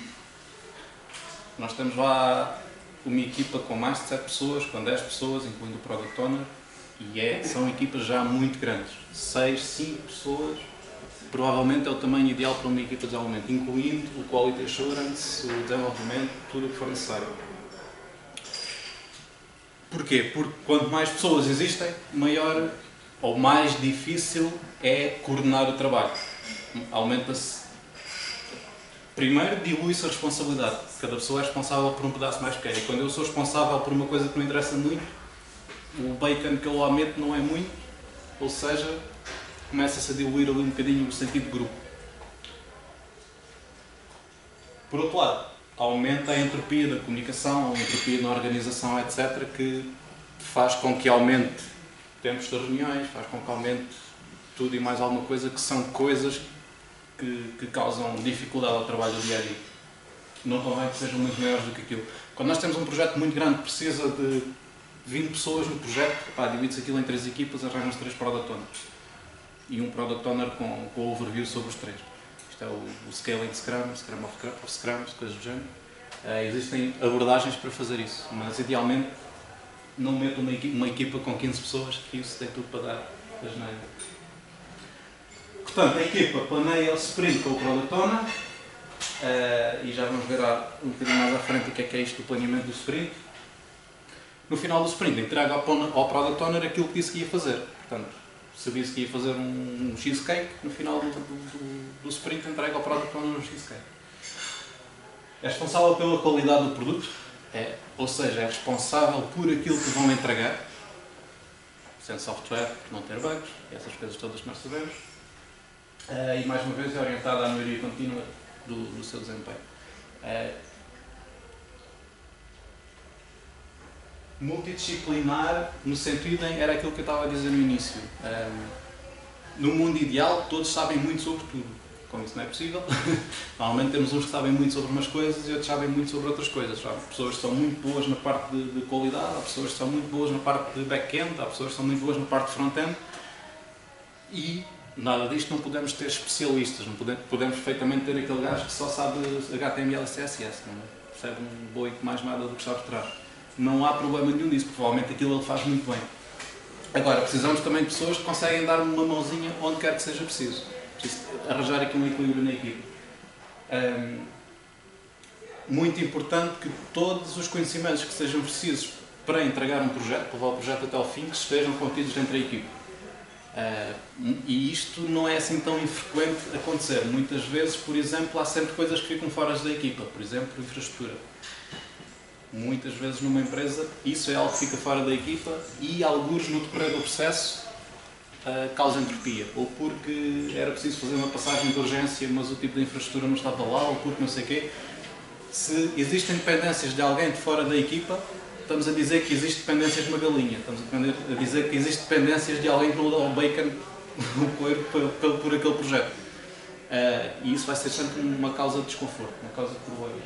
nós temos lá uma equipa com mais de sete pessoas, com dez pessoas, incluindo o Product Owner, e é, são equipas já muito grandes. seis, cinco pessoas, provavelmente é o tamanho ideal para uma equipa de desenvolvimento, incluindo o Quality Assurance, o desenvolvimento, tudo o que for necessário. Porquê? Porque quanto mais pessoas existem, maior ou mais difícil é coordenar o trabalho. Aumenta-se. Primeiro, dilui-se a responsabilidade. Cada pessoa é responsável por um pedaço mais pequeno. E quando eu sou responsável por uma coisa que não interessa muito, o bacon que eu lá meto não é muito, ou seja, começa-se a diluir ali um bocadinho o sentido de grupo. Por outro lado, aumenta a entropia da comunicação, a entropia na organização, etcétera, que faz com que aumente tempos de reuniões, faz com que aumente tudo e mais alguma coisa, que são coisas que, que causam dificuldade ao trabalho do dia a dia. Não convém que sejam muito maiores do que aquilo. Quando nós temos um projeto muito grande, precisa de vinte pessoas no projeto, divide-se aquilo em três equipas, arranjam-se três Product Owners. E um Product Owner com, com overview sobre os três. Isto é o, o Scaling Scrum, Scrum of, of Scrums, coisas do género. Uh, existem abordagens para fazer isso, mas idealmente não meto uma equipa, uma equipa com quinze pessoas, que isso tem tudo para dar asneira. Portanto, a equipa planeia o sprint com o Product Owner, uh, e já vamos ver um bocadinho mais à frente o que é que é isto do planeamento do sprint. No final do sprint, entrega ao, ao Product Owner aquilo que disse que ia fazer. Portanto, se disse que ia fazer um, um cheesecake, no final do, do, do, do sprint entrega ao Product Owner um cheesecake. É responsável pela qualidade do produto, é, ou seja, é responsável por aquilo que vão entregar, sendo software, não ter bugs, essas coisas todas que nós sabemos, uh, e mais uma vez é orientada à melhoria contínua do, do seu desempenho. Uh, multidisciplinar, no sentido em, era aquilo que eu estava a dizer no início. Um, no mundo ideal, todos sabem muito sobre tudo. Como isso não é possível, normalmente temos uns que sabem muito sobre umas coisas e outros sabem muito sobre outras coisas. Há pessoas que são muito boas na parte de, de qualidade, há pessoas que são muito boas na parte de back-end, há pessoas que são muito boas na parte de front-end, e nada disto não podemos ter especialistas, não podemos, podemos perfeitamente ter aquele gajo que só sabe H T M L e C S S, não percebe um boi mais nada do que está por trás. Não há problema nenhum disso, provavelmente aquilo ele faz muito bem. Agora, precisamos também de pessoas que conseguem dar uma mãozinha onde quer que seja preciso. Preciso arranjar aqui um equilíbrio na equipe. Um, muito importante que todos os conhecimentos que sejam precisos para entregar um projeto, para levar o projeto até ao fim, que estejam contidos dentro da equipe. Uh, e isto não é assim tão infrequente acontecer. Muitas vezes, por exemplo, há sempre coisas que ficam fora da equipa. Por exemplo, infraestrutura. Muitas vezes numa empresa isso é algo que fica fora da equipa e alguns no decorrer do processo uh, causa entropia, ou porque era preciso fazer uma passagem de urgência mas o tipo de infraestrutura não estava lá, ou porque não sei o quê. Se existem dependências de alguém de fora da equipa, estamos a dizer que existe dependências de uma galinha, estamos a dizer que existe dependências de alguém que não dá o bacon no coelho por, por, por aquele projeto. Uh, e isso vai ser sempre uma causa de desconforto, uma causa de problemas.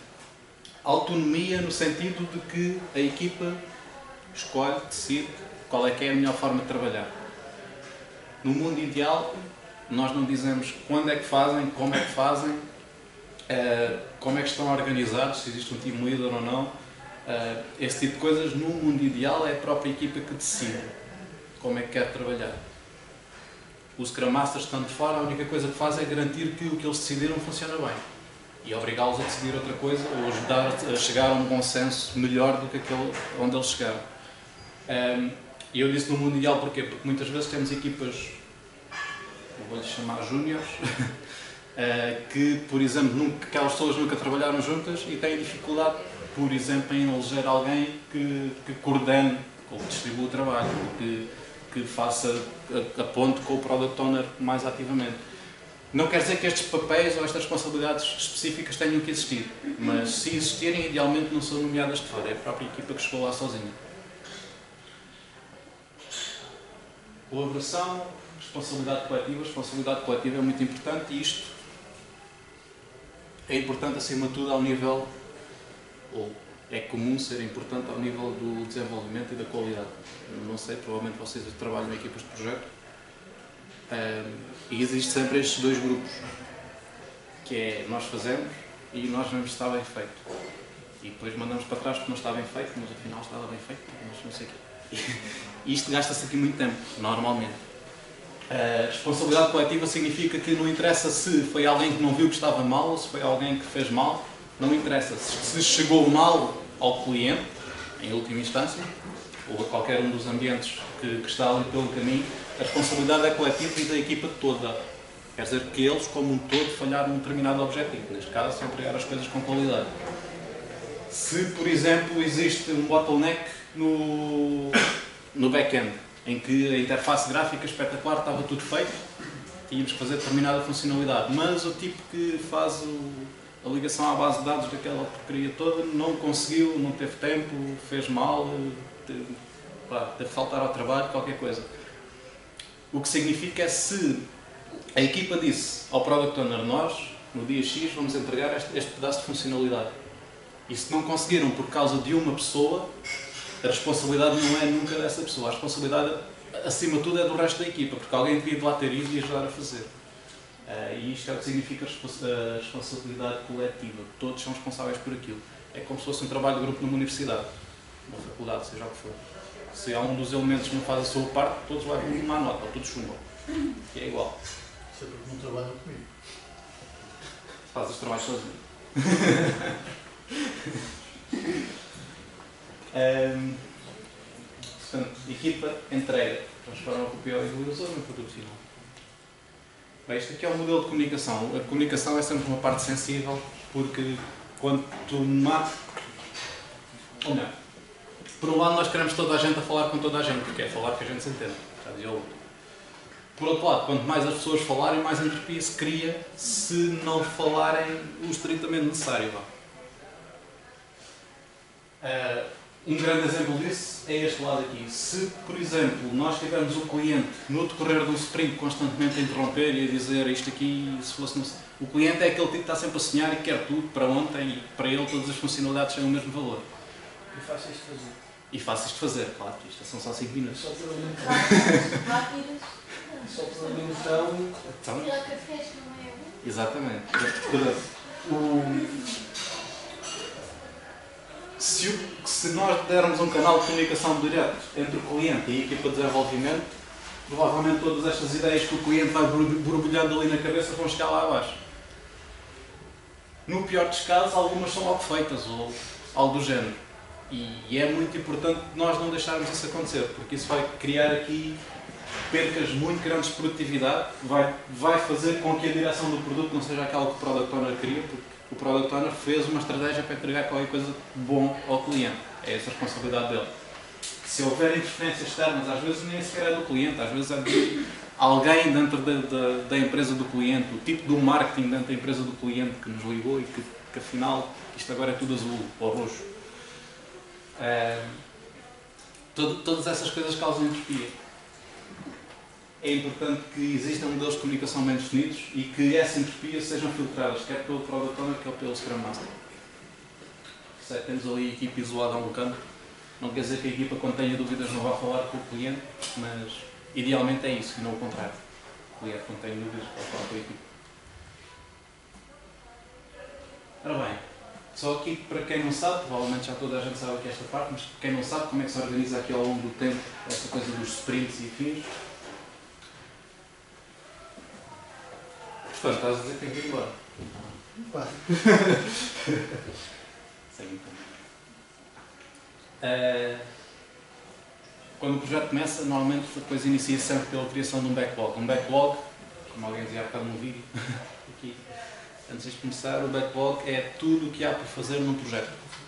Autonomia no sentido de que a equipa escolhe, decide, qual é que é a melhor forma de trabalhar. No mundo ideal, nós não dizemos quando é que fazem, como é que fazem, uh, como é que estão organizados, se existe um team leader ou não. Uh, esse tipo de coisas, no mundo ideal, é a própria equipa que decide como é que quer trabalhar. Os Scrum Masters, estando de fora, a única coisa que faz é garantir que o que eles decidiram funciona bem e obrigá-los a decidir outra coisa ou ajudar a chegar a um consenso melhor do que aquele onde eles chegaram. E eu disse no mundo ideal porquê? Porque muitas vezes temos equipas, eu vou-lhes chamar júniores, que, por exemplo, nunca, aquelas pessoas nunca trabalharam juntas e têm dificuldade, por exemplo, em eleger alguém que, que coordene ou que distribua o trabalho, que, que faça a, a ponte com o Product Owner mais ativamente. Não quer dizer que estes papéis ou estas responsabilidades específicas tenham que existir, mas se existirem, idealmente não são nomeadas de fora, é a própria equipa que chegou lá sozinha. Colaboração, responsabilidade coletiva. Responsabilidade coletiva é muito importante e isto é importante acima de tudo ao nível, ou é comum ser importante ao nível do desenvolvimento e da qualidade. Não sei, provavelmente vocês trabalham em equipas de projeto. Um, e existe sempre estes dois grupos, que é nós fazemos e nós vemos se está bem feito. E depois mandamos para trás porque não está bem feito, mas afinal estava bem feito, mas não sei o quê. E isto gasta-se aqui muito tempo, normalmente. A responsabilidade coletiva significa que não interessa se foi alguém que não viu que estava mal ou se foi alguém que fez mal, não interessa. Se chegou mal ao cliente, em última instância, ou a qualquer um dos ambientes que, que está ali pelo caminho, a responsabilidade é coletiva e da equipa toda. Quer dizer que eles, como um todo, falharam num determinado objetivo. Neste caso, se entregar as coisas com qualidade. Se, por exemplo, existe um bottleneck no, no back-end, em que a interface gráfica espetacular estava tudo feito, tínhamos que fazer determinada funcionalidade, mas o tipo que faz o, a ligação à base de dados daquela porcaria toda não conseguiu, não teve tempo, fez mal, teve, pá, teve que faltar ao trabalho, qualquer coisa. O que significa é se a equipa disse ao Product Owner, nós, no dia X, vamos entregar este, este pedaço de funcionalidade. E se não conseguiram por causa de uma pessoa, a responsabilidade não é nunca dessa pessoa. A responsabilidade, acima de tudo, é do resto da equipa, porque alguém devia de lá ter ido e ajudar a fazer. Uh, e isto é o que significa a responsabilidade coletiva. Todos são responsáveis por aquilo. É como se fosse um trabalho de grupo numa universidade, numa faculdade, seja o que for. Se há um dos elementos que não faz a sua parte, todos levam uma nota, ou todos chumbam. E é igual. Sempre que não trabalham comigo. Faz os trabalhos sozinho. um, portanto, equipa, entrega, transforma o P O e o user no produto final. Bem, isto aqui é o modelo de comunicação. A comunicação é sempre uma parte sensível, porque quando tu matas... Ou não. Por um lado, nós queremos toda a gente a falar com toda a gente, porque é falar que a gente se entende. Já dizia o outro. Por outro lado, quanto mais as pessoas falarem, mais entropia se cria se não falarem o estritamente necessário. Uh, um grande exemplo disso é este lado aqui. Se, por exemplo, nós tivermos o cliente no decorrer do sprint constantemente a interromper e a dizer isto aqui, se fosse... No... O cliente é aquele tipo que está sempre a sonhar e quer tudo para ontem e para ele todas as funcionalidades têm o mesmo valor. E faço isto fazer. E fáceis de fazer, claro, isto são só cinco minutos. Só por ali Rápidas. Só por ali então. Então, Tirar cafés não é bom. exatamente. O... Se, o... se nós dermos um canal de comunicação direto entre o cliente e a equipa de desenvolvimento, provavelmente todas estas ideias que o cliente vai borbulhando ali na cabeça vão chegar lá abaixo. No pior dos casos, algumas são logo feitas ou algo do género. E é muito importante nós não deixarmos isso acontecer, porque isso vai criar aqui percas muito grandes de produtividade, vai, vai fazer com que a direção do produto não seja aquela que o Product Owner queria, porque o Product Owner fez uma estratégia para entregar qualquer coisa de bom ao cliente. É essa a responsabilidade dele. Se houver interferências externas, às vezes nem sequer é do cliente, às vezes é de alguém dentro da, da, da empresa do cliente, o tipo do marketing dentro da empresa do cliente que nos ligou e que, que afinal isto agora é tudo azul ou roxo. É, todo, todas essas coisas causam entropia. É importante que existam modelos de comunicação bem definidos e que essa entropia sejam filtradas, quer pelo Product Owner, quer pelo Scrum Master. Se temos ali a equipe isolada a um canto, Não quer dizer que a equipa, quando tenha dúvidas, não vá falar com o cliente, mas idealmente é isso, e não o contrário. O cliente, quando tem dúvidas, vai falar com a equipa. Ora bem, só aqui para quem não sabe, provavelmente já toda a gente sabe aqui esta parte, mas quem não sabe como é que se organiza aqui ao longo do tempo esta coisa dos sprints e afins. Portanto, estás a dizer que tem que ir embora. Pá. Sem então. Uh, quando o projeto começa, normalmente a coisa inicia sempre pela criação de um backlog. Um backlog, como alguém dizia há bocado no vídeo, aqui, antes de começar, o backlog é tudo o que há por fazer num projeto.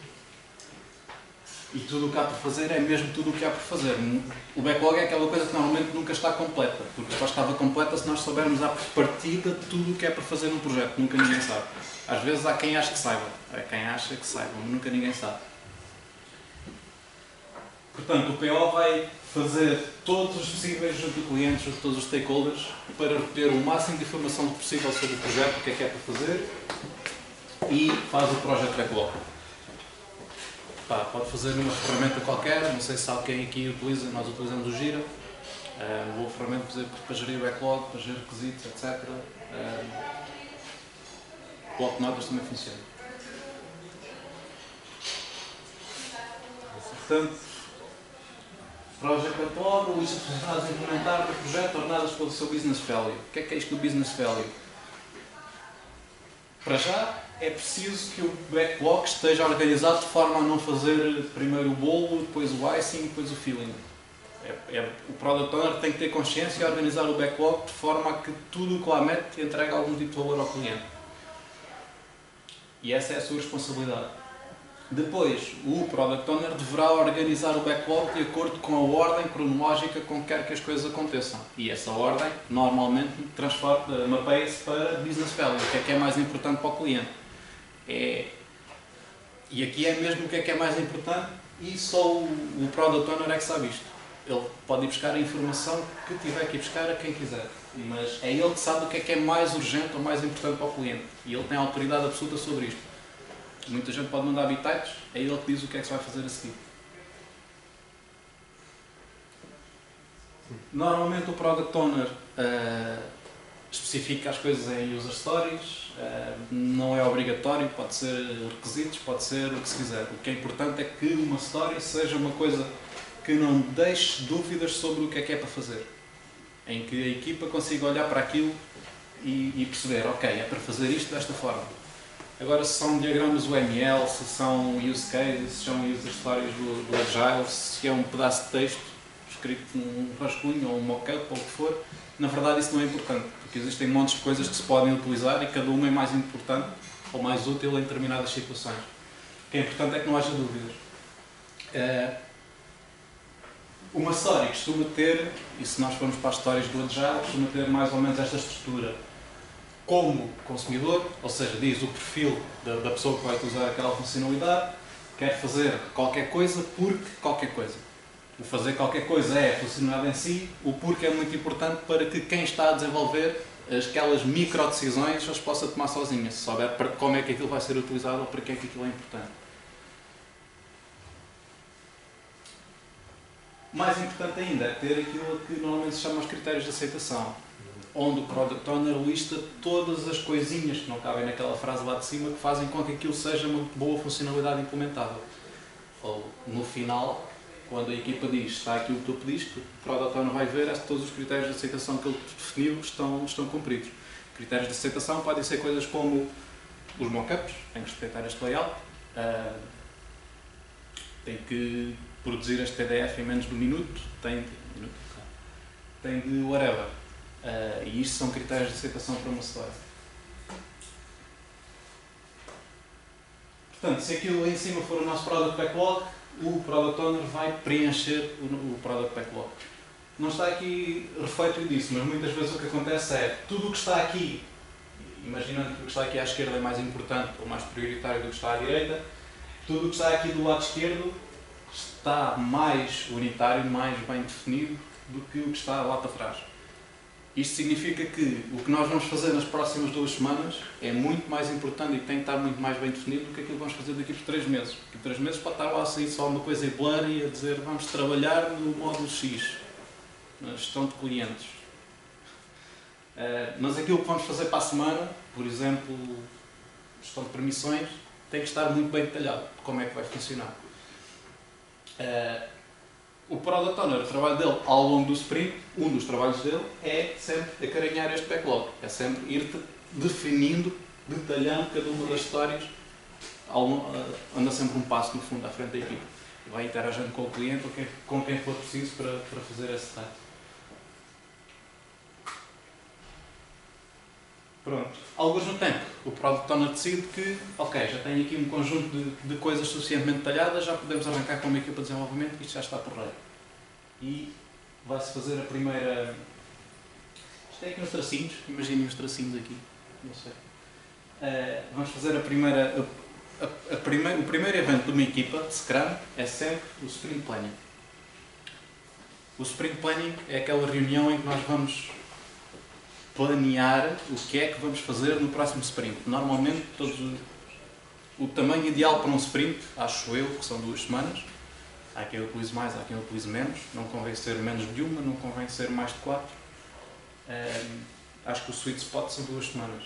E tudo o que há por fazer é mesmo tudo o que há por fazer. O backlog é aquela coisa que normalmente nunca está completa, porque só estava completa se nós soubermos à partida tudo o que é por fazer num projeto. Nunca ninguém sabe. Às vezes há quem acha que saiba, há quem acha que saiba, mas nunca ninguém sabe. Portanto, o P O vai fazer todos os possíveis junto do cliente, junto de todos os stakeholders, para reter o máximo de informação possível sobre o projeto, o que é que é para fazer, e faz o Project Backlog. Pá, pode fazer numa ferramenta qualquer, não sei se sabe quem aqui utiliza, nós utilizamos o Gira. É uma boa ferramenta para, para gerir o backlog, para gerir requisitos, etcétera. O bloco de notas também funciona. Portanto, Project Backlog, lista de funcionalidades a implementar no projeto ordenadas pelo seu Business Value. O que é que é isto do Business Value? Para já, é preciso que o backlog esteja organizado de forma a não fazer primeiro o bolo, depois o icing, depois o filling. É, é, o Product Owner tem que ter consciência e organizar o backlog de forma a que tudo o que lá mete entregue algum tipo de valor ao cliente. E essa é a sua responsabilidade. Depois, o Product Owner deverá organizar o backlog de acordo com a ordem cronológica com que quer que as coisas aconteçam. E essa ordem, normalmente, transforma, mapeia-se para Business Value, o que é que é mais importante para o cliente. É... E aqui é mesmo o que é que é mais importante e só o, o Product Owner é que sabe isto. Ele pode ir buscar a informação que tiver que ir buscar a quem quiser, mas é ele que sabe o que é que é mais urgente ou mais importante para o cliente. E ele tem autoridade absoluta sobre isto. Muita gente pode mandar bitites, é ele que diz o que é que se vai fazer a seguir. Normalmente o Product Owner uh, especifica as coisas em User Stories, uh, não é obrigatório, pode ser requisitos, pode ser o que se quiser. O que é importante é que uma Story seja uma coisa que não deixe dúvidas sobre o que é que é para fazer. Em que a equipa consiga olhar para aquilo e, e perceber, ok, é para fazer isto desta forma. Agora, se são diagramas U M L, se são use cases, se são user stories do, do Agile, se é um pedaço de texto escrito num rascunho ou um mock-up ou o que for, na verdade isso não é importante, porque existem montes de coisas que se podem utilizar e cada uma é mais importante ou mais útil em determinadas situações. O que é importante é que não haja dúvidas. Uh, uma story costuma ter, e se nós formos para as histórias do Agile, costuma ter mais ou menos esta estrutura. Como consumidor, ou seja, diz o perfil da, da pessoa que vai utilizar aquela funcionalidade, quer fazer qualquer coisa porque qualquer coisa. O fazer qualquer coisa é a funcionalidade em si, o porque é muito importante para que quem está a desenvolver aquelas micro decisões as possa tomar sozinha, se souber para como é que aquilo vai ser utilizado ou para que é que aquilo é importante. Mais importante ainda é ter aquilo que normalmente se chama os critérios de aceitação, onde o Product Owner lista todas as coisinhas que não cabem naquela frase lá de cima que fazem com que aquilo seja uma boa funcionalidade implementável. Ou, no final, quando a equipa diz está aqui o que tu pediste, o Product Owner vai ver se todos os critérios de aceitação que ele definiu estão, estão cumpridos. Critérios de aceitação podem ser coisas como os mockups, tem que respeitar este layout, uh, tem que produzir este P D F em menos de um minuto, tem de, minuto, tem de whatever. Uh, e isto são critérios de aceitação para uma story. Portanto, se aquilo em cima for o nosso Product Backlog, o Product Owner vai preencher o, o Product Backlog. Não está aqui refeito disso, mas muitas vezes o que acontece é tudo o que está aqui, imaginando que o que está aqui à esquerda é mais importante ou mais prioritário do que está à direita, tudo o que está aqui do lado esquerdo está mais unitário, mais bem definido do que o que está lá para trás. Isto significa que o que nós vamos fazer nas próximas duas semanas é muito mais importante e tem que estar muito mais bem definido do que aquilo que vamos fazer daqui por três meses. Daqui por três meses pode estar lá a sair só uma coisa blurry a dizer vamos trabalhar no módulo X, na gestão de clientes. Uh, mas aquilo que vamos fazer para a semana, por exemplo, gestão de permissões, tem que estar muito bem detalhado de como é que vai funcionar. Uh, O Product Owner, o trabalho dele ao longo do sprint, um dos trabalhos dele é sempre acarinhar este backlog, é sempre ir definindo, detalhando cada uma das histórias, anda sempre um passo no fundo à frente da equipe. Vai interagindo com o cliente ou com quem for preciso para, para fazer esse detalhe. Pronto. Alguns no tempo, o Product Owner decide que, ok, já tenho aqui um conjunto de, de coisas suficientemente detalhadas, já podemos arrancar com uma equipa de desenvolvimento, isto já está por lei. E vai-se fazer a primeira... Isto é aqui uns tracinhos, imaginem uns tracinhos aqui, não sei. Uh, vamos fazer a primeira... A, a, a primeir, o primeiro evento de uma equipa de Scrum é sempre o Sprint Planning. O Sprint Planning é aquela reunião em que nós vamos planear o que é que vamos fazer no próximo sprint. Normalmente, todos o, o tamanho ideal para um sprint, acho eu, que são duas semanas. Há quem utilize mais, há quem utilize menos. Não convém ser menos de uma, não convém ser mais de quatro. Um, acho que o sweet spot são duas semanas.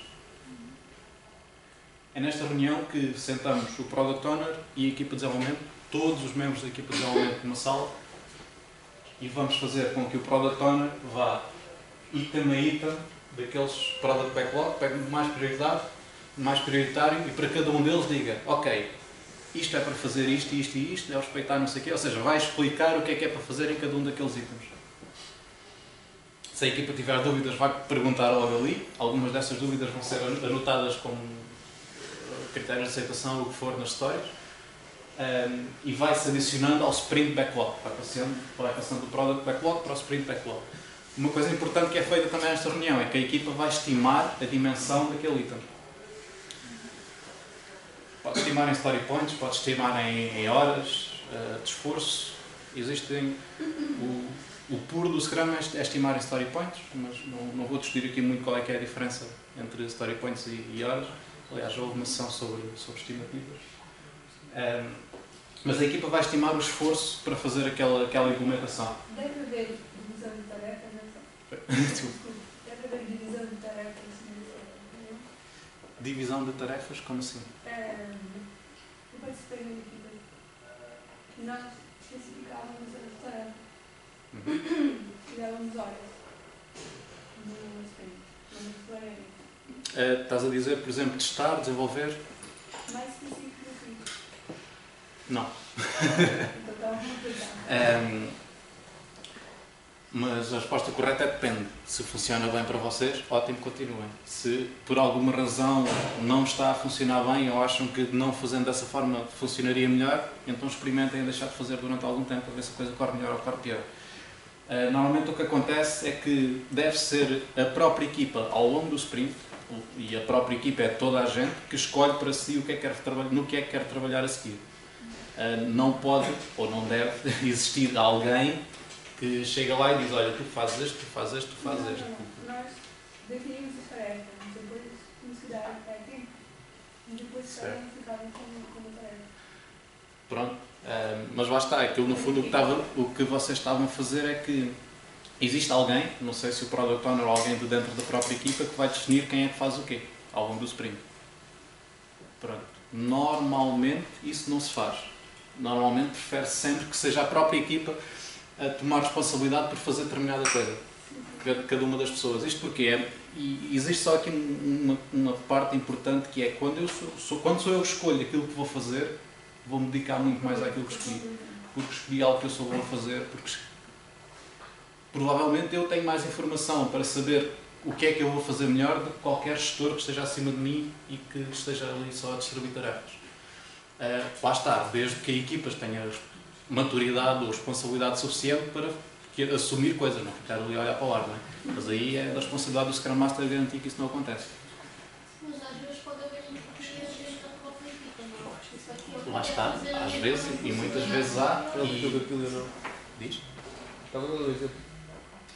É nesta reunião que sentamos o Product Owner e a equipa de desenvolvimento, todos os membros da equipa de desenvolvimento numa sala, e vamos fazer com que o Product Owner vá item a item daqueles Product Backlog, pegue mais prioridade, mais prioritário, e para cada um deles diga, ok, isto é para fazer isto, isto e isto, é respeitar não sei o quê, ou seja, vai explicar o que é que é para fazer em cada um daqueles itens. Se a equipa tiver dúvidas, vai perguntar logo ali. Algumas dessas dúvidas vão ser anotadas como critérios de aceitação, o que for nas histórias. Um, e vai-se adicionando ao Sprint Backlog. Vai passando, vai passando do Product Backlog para o Sprint Backlog. Uma coisa importante que é feita também nesta reunião é que a equipa vai estimar a dimensão daquele item. Pode estimar em story points, pode estimar em, em horas uh, de esforço. Existem... O, o puro do Scrum é, é estimar em story points, mas não, não vou discutir aqui muito qual é que é a diferença entre story points e, e horas. Aliás, já houve uma sessão sobre, sobre estimativas. Um, mas a equipa vai estimar o esforço para fazer aquela, aquela implementação. Deve haver divisão de tarefas, não é só? Deve haver divisão de tarefas. Divisão de tarefas? Como assim? Eu participei na equipa. Nós especificávamos as tarefas. Uhum. E dávamos horas no sprint, no planejamento. Uh, estás a dizer, por exemplo, testar, desenvolver? Mais específico do que isso. Não. Então está muito cuidado. Um, mas a resposta correta é depende. Se funciona bem para vocês, ótimo, continuem. Se por alguma razão não está a funcionar bem ou acham que não fazendo dessa forma funcionaria melhor, então experimentem deixar de fazer durante algum tempo para ver se a coisa corre melhor ou corre pior. Uh, normalmente o que acontece é que deve ser a própria equipa ao longo do sprint, e a própria equipa é toda a gente que escolhe para si o que é que quer trabalhar, no que é que quer trabalhar a seguir. Uh, não pode ou não deve existir alguém que chega lá e diz, olha, tu fazes este, tu fazes este, tu fazes este. Não, nós definimos as tarefas, depois tínhamos que dar a tempo e depois cada um ficava com uma tarefa. Pronto, uh, mas lá está, aquilo no fundo o que, estava, o que vocês estavam a fazer é que existe alguém, não sei se o Product Owner ou alguém de dentro da própria equipa, que vai definir quem é que faz o quê ao longo do sprint. Pronto. Normalmente isso não se faz. Normalmente prefere-se sempre que seja a própria equipa a tomar responsabilidade por fazer determinada coisa. Cada uma das pessoas. Isto porque é, e existe só aqui uma, uma parte importante que é quando, eu sou, sou, quando sou eu que escolho aquilo que vou fazer, vou-me dedicar muito mais àquilo que escolhi. Porque escolhi algo que eu sou bom a fazer, porque provavelmente eu tenho mais informação para saber o que é que eu vou fazer melhor do que qualquer gestor que esteja acima de mim e que esteja ali só a distribuir tarefas. Uh, lá está, desde que a equipa tenha maturidade ou responsabilidade suficiente para que, assumir coisas, não ficar ali a olhar para o ar, não é? Mas aí é da responsabilidade do Scrum Master garantir que isso não acontece. Mas às vezes pode haver incompetências dentro da própria equipa, não é? Isso aqui é o que Lá quer está, fazer às ali, vezes, não é? e muitas vezes há, Ele e... pediu aquilo e eu não. Diz? Estava a dar um exemplo.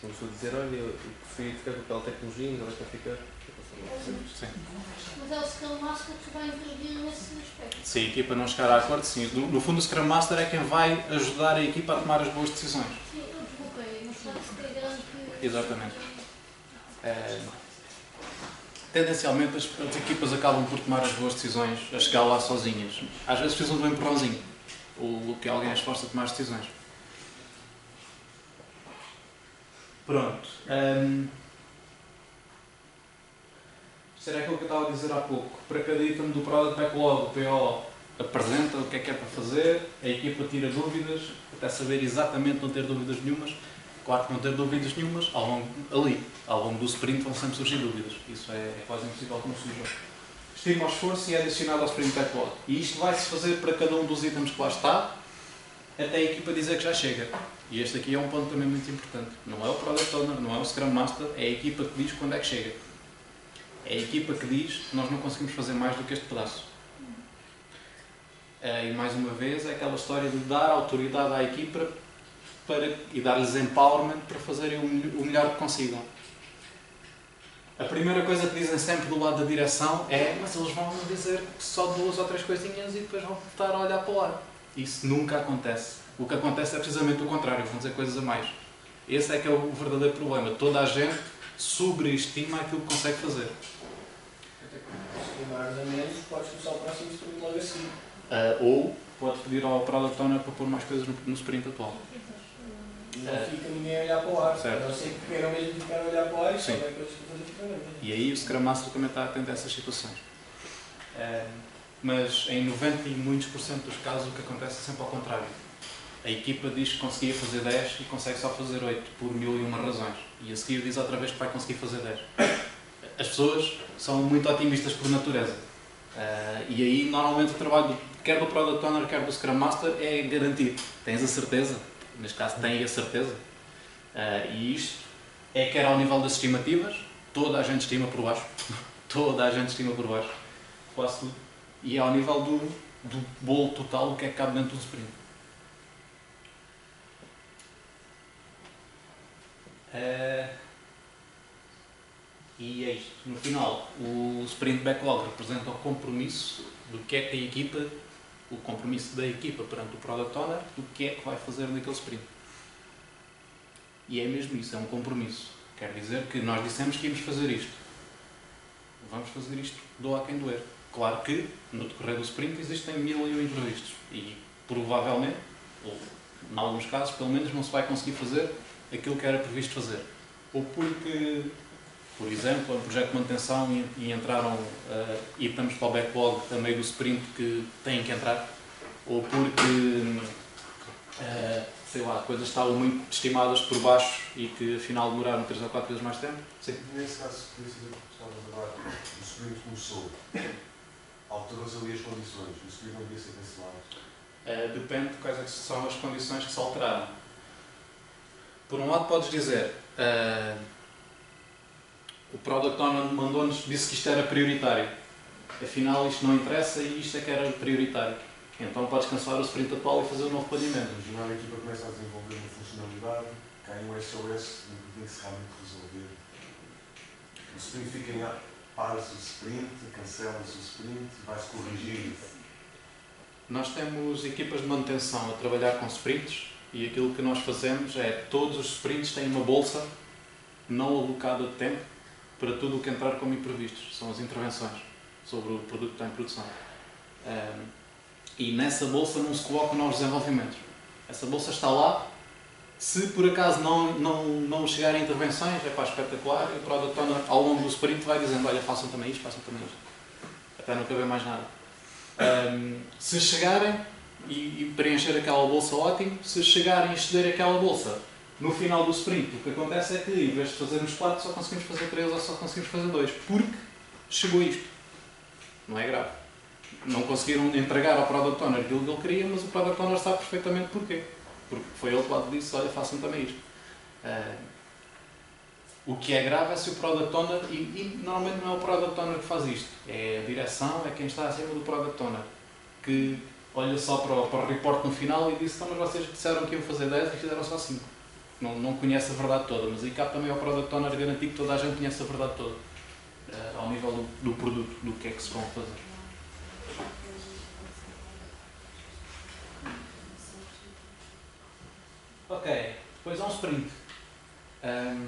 Vamos dizer, olha, eu prefiro ficar com aquela tecnologia, não vai ficar. Sim. Mas é o Scrum Master que vai intervir nesse aspecto. Se a equipa não chegar a acordo, sim. No, no fundo, o Scrum Master é quem vai ajudar a equipa a tomar as boas decisões. Sim, eu desculpei, mas sabe se tem grande que... Exatamente. É, tendencialmente, as, as equipas acabam por tomar as boas decisões a chegar lá sozinhas. Às vezes precisam de um empurrãozinho, o que alguém as força a tomar as decisões. Pronto. Um, Isto era aquilo que eu estava a dizer há pouco. Para cada item do Product Backlog, o P O apresenta o que é que é para fazer, a equipa tira dúvidas, até saber exatamente não ter dúvidas nenhumas. Claro que não ter dúvidas nenhumas, ao longo, ali, ao longo do sprint vão sempre surgir dúvidas. Isso é, é quase impossível que não surja. Estima o esforço e é adicionado ao Sprint Backlog. E isto vai-se fazer para cada um dos itens que lá está, até a equipa dizer que já chega. E este aqui é um ponto também muito importante. Não é o Product Owner, não é o Scrum Master, é a equipa que diz quando é que chega. É a equipa que diz que nós não conseguimos fazer mais do que este pedaço. E mais uma vez é aquela história de dar autoridade à equipa para, e dar-lhes empowerment para fazerem o melhor que consigam. A primeira coisa que dizem sempre do lado da direção é: mas eles vão dizer só duas ou três coisinhas e depois vão estar a olhar para o lado. Isso nunca acontece. O que acontece é precisamente o contrário, vão dizer coisas a mais. Esse é que é o verdadeiro problema. Toda a gente sobreestima aquilo que consegue fazer. Se estimares a menos, podes começar o próximo sprint logo assim. Uh, ou pode pedir ao Product Owner para pôr mais coisas no, no sprint atual. Não é. Fica ninguém a olhar para o ar. Certo. Eu sei que queiram mesmo ficar a olhar para o ar e só Sim. vai coisas que fazer diferente. E aí o Scrum Master também está atento a essas situações. Uh, mas em noventa e muitos por cento dos casos o que acontece é sempre ao contrário. A equipa diz que conseguia fazer dez e consegue só fazer oito, por mil e uma razões. E a seguir diz outra vez que vai conseguir fazer dez. As pessoas são muito otimistas por natureza. Uh, e aí, normalmente, o trabalho do, quer do Product Owner, quer do Scrum Master é garantir. Tens a certeza, neste caso, tem a certeza. Uh, e isto é quer ao nível das estimativas, toda a gente estima por baixo. Toda a gente estima por baixo. Quase tudo. E é ao nível do, do bolo total, o que é que cabe dentro do sprint. Uh, e é isto. No final, o Sprint Backlog representa o compromisso do que é que a equipa, o compromisso da equipa perante o Product Owner, do que é que vai fazer naquele sprint. E é mesmo isso, é um compromisso. Quer dizer que nós dissemos que íamos fazer isto. Vamos fazer isto, doa a quem doer. Claro que, no decorrer do sprint, existem mil e um imprevistos. E, provavelmente, ou em alguns casos, pelo menos, não se vai conseguir fazer aquilo que era previsto fazer. Ou porque, por exemplo, é um projeto de manutenção e, e entraram uh, itens para o backlog a meio do sprint que têm que entrar, ou porque, uh, sei lá, coisas estavam muito estimadas por baixo e que afinal demoraram três ou quatro vezes mais tempo. Sim. Nesse caso, podia saber que estavas a falar, o sprint começou, alterou-se ali as condições, o sprint não devia ser cancelado. Uh, depende de quais é que são as condições que se alteraram. Por um lado podes dizer, uh, o Product Owner mandou-nos, disse que isto era prioritário. Afinal isto não interessa e isto é que era prioritário. Então podes cancelar o sprint atual e fazer um novo planeamento. Imaginar a equipa começa a desenvolver uma funcionalidade, cai um S O S no que tem que se realmente resolver. O sprint fica em para-se o sprint, cancela-se o sprint, vai-se corrigir. Nós temos equipas de manutenção a trabalhar com sprints. E aquilo que nós fazemos é, todos os sprints têm uma bolsa não alocada de tempo para tudo o que entrar como imprevistos. São as intervenções sobre o produto que está em produção. Um, e nessa bolsa não se colocam novos desenvolvimentos. Essa bolsa está lá. Se por acaso não, não, não chegarem intervenções, é para espetacular. E o Product Owner, ao longo do sprint, vai dizendo, olha, façam também isto, façam também isto. Até não caber mais nada. Um, se chegarem, E, e preencher aquela bolsa, ótimo. Se chegarem a exceder aquela bolsa no final do sprint, o que acontece é que em vez de fazermos quatro, só conseguimos fazer três ou só conseguimos fazer dois, porque chegou isto. Não é grave. Não conseguiram entregar ao Product Owner aquilo que ele queria, mas o Product Owner sabe perfeitamente porquê. Porque foi ele que lá disse, olha, façam também isto. Uh, o que é grave é se o Product Owner, e, e normalmente não é o Product Owner que faz isto, é a direção, é quem está acima do Product Owner, que olha só para o, para o report no final e disse, então, mas vocês disseram que iam fazer dez e fizeram só cinco. porque não, não conhece a verdade toda, mas aí cabe também ao Product Owner garantir que toda a gente conhece a verdade toda, uh, ao nível do, do produto, do que é que se vão fazer. Ok, depois há um sprint. Um,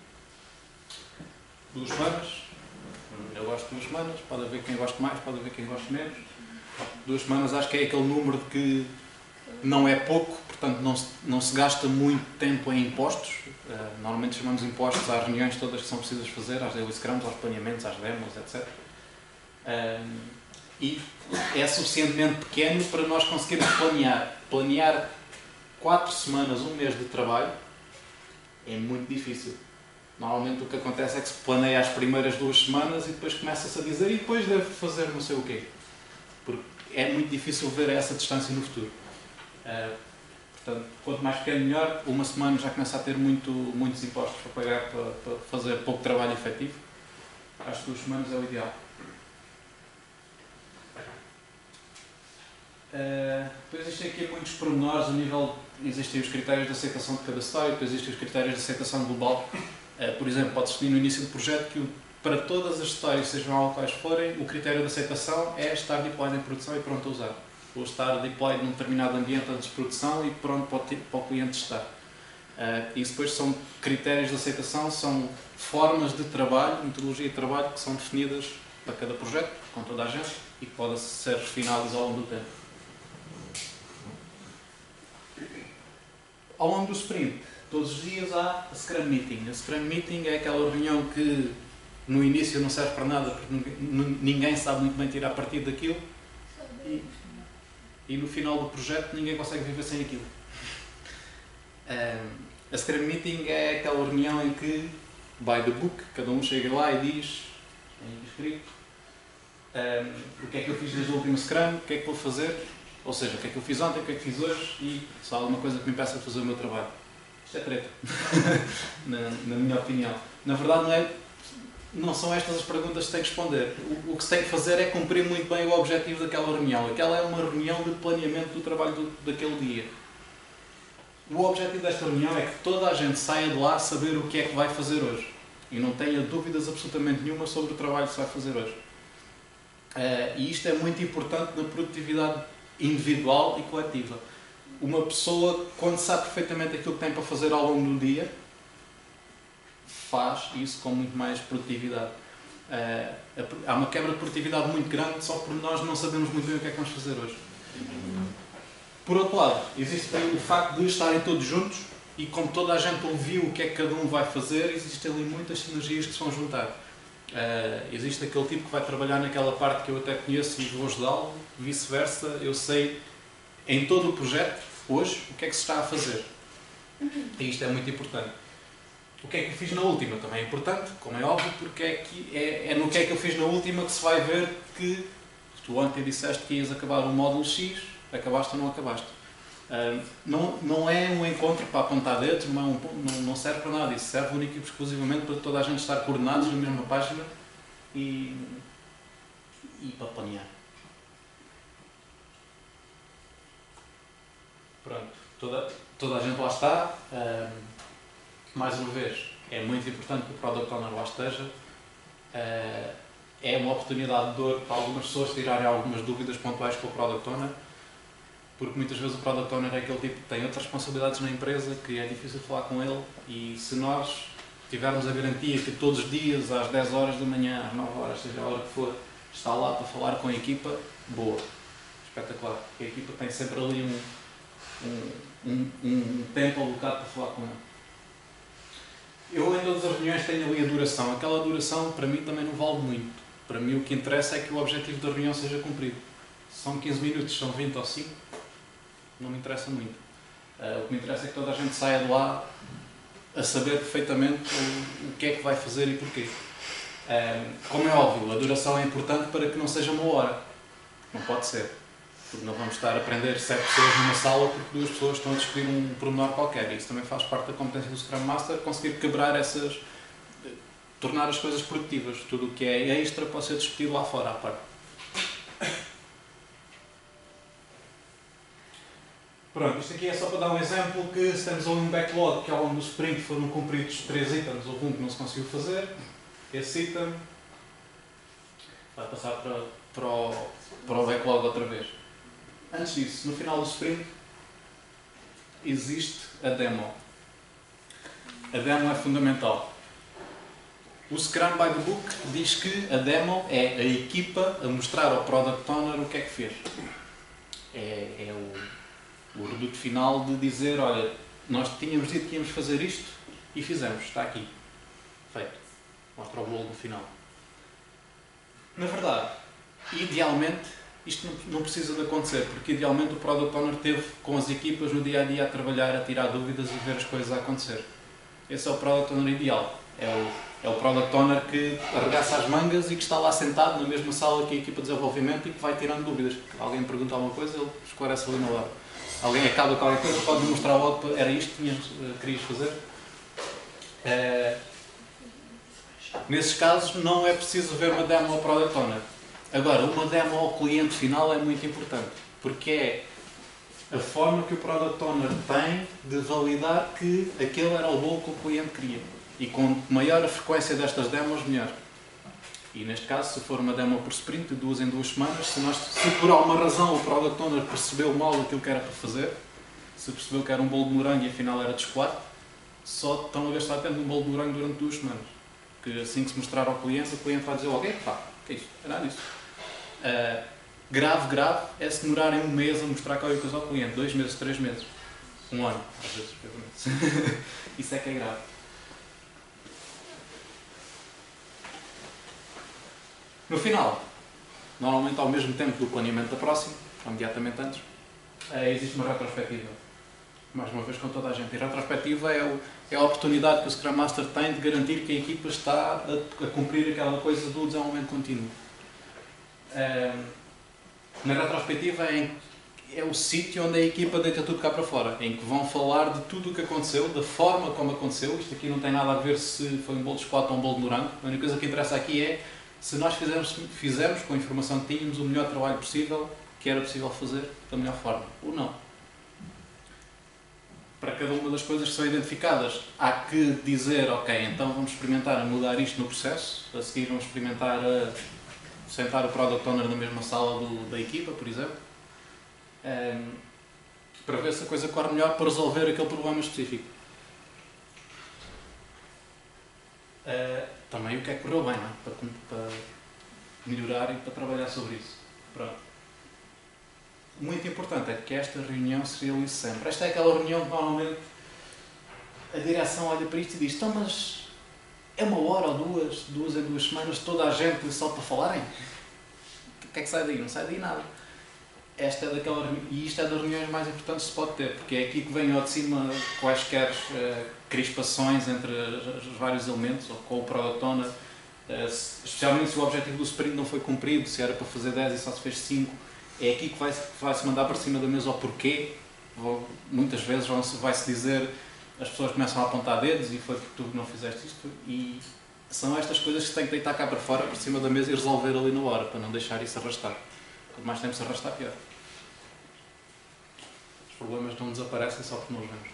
duas semanas, eu gosto de duas semanas, pode haver quem goste mais, pode haver quem goste menos. Duas semanas acho que é aquele número de que não é pouco, portanto não se, não se gasta muito tempo em impostos. Uh, normalmente chamamos impostos às reuniões todas que são precisas fazer, às daily scrums, aos planeamentos, às demos, etcétera. Um, e é suficientemente pequeno para nós conseguirmos planear. Planear quatro semanas, um mês de trabalho é muito difícil. Normalmente o que acontece é que se planeia as primeiras duas semanas e depois começa-se a dizer e depois deve fazer não sei o quê. Porque é muito difícil ver essa distância no futuro. Uh, portanto, quanto mais pequeno melhor, uma semana já começa a ter muito, muitos impostos para pagar para, para fazer pouco trabalho efetivo. Acho que duas semanas é o ideal. Uh, depois existem aqui muitos pormenores a nível, existem os critérios de aceitação de cada história, depois existem os critérios de aceitação global. Uh, por exemplo, pode-se definir no início do projeto que o, para todas as histórias, sejam quais forem, o critério de aceitação é estar deployed em produção e pronto a usar. Ou estar deployed num determinado ambiente antes de produção e pronto para o, para o cliente testar. Uh, isso depois são critérios de aceitação, são formas de trabalho, metodologia de trabalho que são definidas para cada projeto, com toda a gente, e que podem ser refinadas ao longo do tempo. Ao longo do sprint, todos os dias há a Scrum Meeting. A Scrum Meeting é aquela reunião que no início não serve para nada, porque ninguém sabe muito bem tirar partido daquilo, e, e no final do projeto ninguém consegue viver sem aquilo. Um, a Scrum Meeting é aquela reunião em que, by the book, cada um chega lá e diz, tem aqui escrito, um, o que é que eu fiz desde o último Scrum, o que é que vou fazer, ou seja, o que é que eu fiz ontem, o que é que fiz hoje e se há alguma coisa que me impeça de fazer o meu trabalho. Isto é treta, na, na minha opinião. Na verdade, não, é, não são estas as perguntas que se tem que responder. O, o que se tem que fazer é cumprir muito bem o objetivo daquela reunião. Aquela é uma reunião de planeamento do trabalho do, daquele dia. O objetivo desta reunião é que toda a gente saia de lá a saber o que é que vai fazer hoje. E não tenha dúvidas absolutamente nenhuma sobre o trabalho que se vai fazer hoje. Uh, e isto é muito importante na produtividade individual e coletiva. Uma pessoa, quando sabe perfeitamente aquilo que tem para fazer ao longo do dia, faz isso com muito mais produtividade. Uh, há uma quebra de produtividade muito grande só por nós não sabemos muito bem o que é que vamos fazer hoje. Por outro lado, existe o facto de estarem todos juntos e como toda a gente ouviu o que é que cada um vai fazer, existem ali muitas sinergias que se vão juntar. Uh, existe aquele tipo que vai trabalhar naquela parte que eu até conheço e vou ajudá-lo, vice-versa, eu sei em todo o projeto, hoje, o que é que se está a fazer. E isto é muito importante. O que é que eu fiz na última também é importante, como é óbvio, porque é, que é, é no que é que eu fiz na última que se vai ver que tu ontem disseste que ias acabar o módulo X, acabaste ou não acabaste. Uh, não, não é um encontro para apontar dedos, não, é um, não, não serve para nada, isso serve único e exclusivamente para toda a gente estar coordenados na mesma página e, e para planear. Pronto, toda, toda a gente lá está. Uh, mais uma vez, é muito importante que o Product Owner lá esteja. Uh, é uma oportunidade de ouro para algumas pessoas tirarem algumas dúvidas pontuais com o Product Owner. Porque muitas vezes o Product Owner é aquele tipo que tem outras responsabilidades na empresa, que é difícil falar com ele, e se nós tivermos a garantia que todos os dias, às dez horas da manhã, às nove horas, seja a hora que for, está lá para falar com a equipa, boa, espetacular. A equipa tem sempre ali um, um, um, um tempo alocado para falar com ele. Eu em todas as reuniões tenho ali a duração. Aquela duração para mim também não vale muito. Para mim o que interessa é que o objetivo da reunião seja cumprido. São quinze minutos, são vinte ou cinco, não me interessa muito. Uh, o que me interessa é que toda a gente saia de lá a saber perfeitamente o, o que é que vai fazer e porquê. Uh, como é óbvio, a duração é importante para que não seja uma hora. Não pode ser. Porque não vamos estar a aprender sete pessoas numa sala porque duas pessoas estão a discutir um pormenor qualquer. E isso também faz parte da competência do Scrum Master, conseguir quebrar essas... tornar as coisas produtivas. Tudo o que é extra pode ser discutido lá fora, à parte. Pronto, isto aqui é só para dar um exemplo que se temos ali um backlog que ao longo do sprint foram cumpridos três itens, houve um que não se conseguiu fazer, esse item vai passar para, para, o, para o backlog outra vez. Antes disso, no final do sprint, existe a demo. A demo é fundamental. O Scrum by the Book diz que a demo é a equipa a mostrar ao Product Owner o que é que fez. É, é o, o reduto final de dizer, olha, nós tínhamos dito que íamos fazer isto e fizemos, está aqui. Feito. Mostra o bolo no final. Na verdade, idealmente, isto não, não precisa de acontecer, porque idealmente o Product Owner esteve com as equipas no dia a dia a trabalhar, a tirar dúvidas e ver as coisas a acontecer. Esse é o Product Owner ideal. É o, é o Product Owner que arregaça as mangas e que está lá sentado na mesma sala que a equipa de desenvolvimento e que vai tirando dúvidas. Alguém pergunta alguma coisa, ele esclarece ali na hora. Alguém acaba com qualquer coisa, pode mostrar o outro, era isto que querias fazer. É... Nesses casos não é preciso ver uma demo ao Product Owner. Agora, uma demo ao cliente final é muito importante, porque é a forma que o Product Owner tem de validar que aquele era o bolo que o cliente queria. E com maior a frequência destas demos, melhor. E neste caso, se for uma demo por sprint, de duas em duas semanas, se, nós, se por alguma razão o Product Owner percebeu mal aquilo que era para fazer, se percebeu que era um bolo de morango e afinal era de chocolate, só estão a gastar tempo num bolo de morango durante duas semanas. Que assim que se mostrar ao cliente, o cliente vai dizer logo, pá, o que é isto? É nada disso. Uh, grave, grave, é se demorarem um mês a mostrar qualquer coisa ao cliente, dois meses, três meses, um ano, às vezes, isso é que é grave. No final, normalmente ao mesmo tempo do planeamento da próxima, imediatamente antes, uh, existe uma retrospectiva. Mais uma vez com toda a gente. E a retrospectiva é, o, é a oportunidade que o Scrum Master tem de garantir que a equipa está a, a cumprir aquela coisa do desenvolvimento contínuo. Uh, na retrospectiva é, é o sítio onde a equipa deita tudo cá para fora, em que vão falar de tudo o que aconteceu, da forma como aconteceu. Isto aqui não tem nada a ver se foi um bolo de chocolate ou um bolo de morango. A única coisa que interessa aqui é se nós fizermos, fizermos com a informação que tínhamos o melhor trabalho possível, que era possível fazer da melhor forma, ou não. Para cada uma das coisas que são identificadas, há que dizer, ok, então vamos experimentar a mudar isto no processo, a seguir vamos experimentar a sentar o Product Owner na mesma sala do, da equipa, por exemplo, um, para ver se a coisa corre melhor para resolver aquele problema específico. Uh, também o que é que correu bem, não é? Para, para melhorar e para trabalhar sobre isso. Pronto. Muito importante é que esta reunião se realize sempre. Esta é aquela reunião que normalmente a direção olha para isto e diz, então mas é uma hora ou duas, duas em duas semanas, toda a gente só para falarem? O que é que sai daí? Não sai daí nada. Esta é daquela, e isto é das reuniões mais importantes que se pode ter, porque é aqui que vem ao de cima quaisquer uh, crispações entre os vários elementos, ou com o Product Owner, uh, especialmente se o objetivo do sprint não foi cumprido, se era para fazer dez e só se fez cinco. É aqui que vai-se vai mandar para cima da mesa o porquê. Vou, muitas vezes vai-se dizer, as pessoas começam a apontar dedos e foi porque tu não fizeste isto. E são estas coisas que se tem que deitar cá para fora, para cima da mesa e resolver ali na hora, para não deixar isso arrastar. Quanto mais tempo se arrastar, pior. Os problemas não desaparecem só porque não os vemos.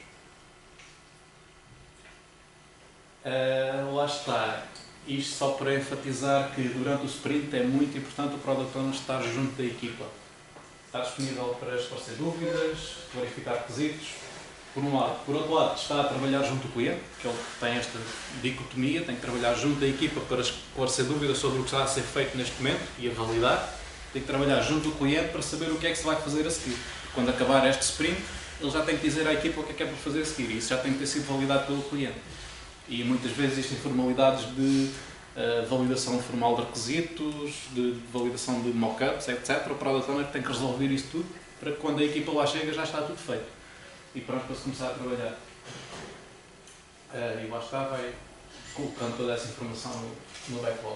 Uh, lá está. Isto só para enfatizar que durante o sprint é muito importante o Product Owner estar junto da equipa. Está disponível para esclarecer dúvidas, clarificar requisitos, por um lado. Por outro lado, está a trabalhar junto do cliente, que ele tem esta dicotomia, tem que trabalhar junto da equipa para esclarecer dúvidas sobre o que está a ser feito neste momento e a validar. Tem que trabalhar junto do cliente para saber o que é que se vai fazer a seguir. Quando acabar este sprint, ele já tem que dizer à equipa o que é que é para fazer a seguir, e isso já tem que ter sido validado pelo cliente. E muitas vezes existem formalidades de uh, validação formal de requisitos, de, de validação de mock-ups, etcétera. O Product Owner tem que resolver isso tudo para que quando a equipa lá chega já está tudo feito. E pronto para se começar a trabalhar. Uh, e lá está, vai colocando toda essa informação no, no backlog.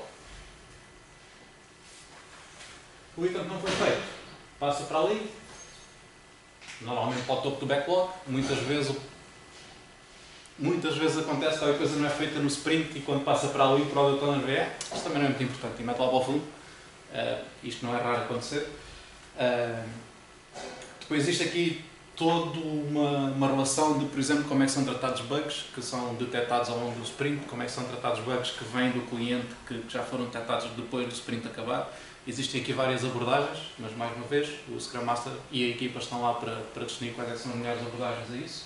O item que não foi feito passa para ali, normalmente para o topo do backlog. Muitas vezes, muitas vezes acontece que a coisa não é feita no sprint e quando passa para ali o Product Owner vê, é, isto também não é muito importante e mete lá para o fundo. Uh, isto não é raro acontecer. Uh, depois existe aqui toda uma, uma relação de, por exemplo, como é que são tratados bugs que são detectados ao longo do sprint, como é que são tratados bugs que vêm do cliente que, que já foram detectados depois do sprint acabar. Existem aqui várias abordagens, mas mais uma vez o Scrum Master e a equipa estão lá para, para definir quais é que são as melhores abordagens a isso.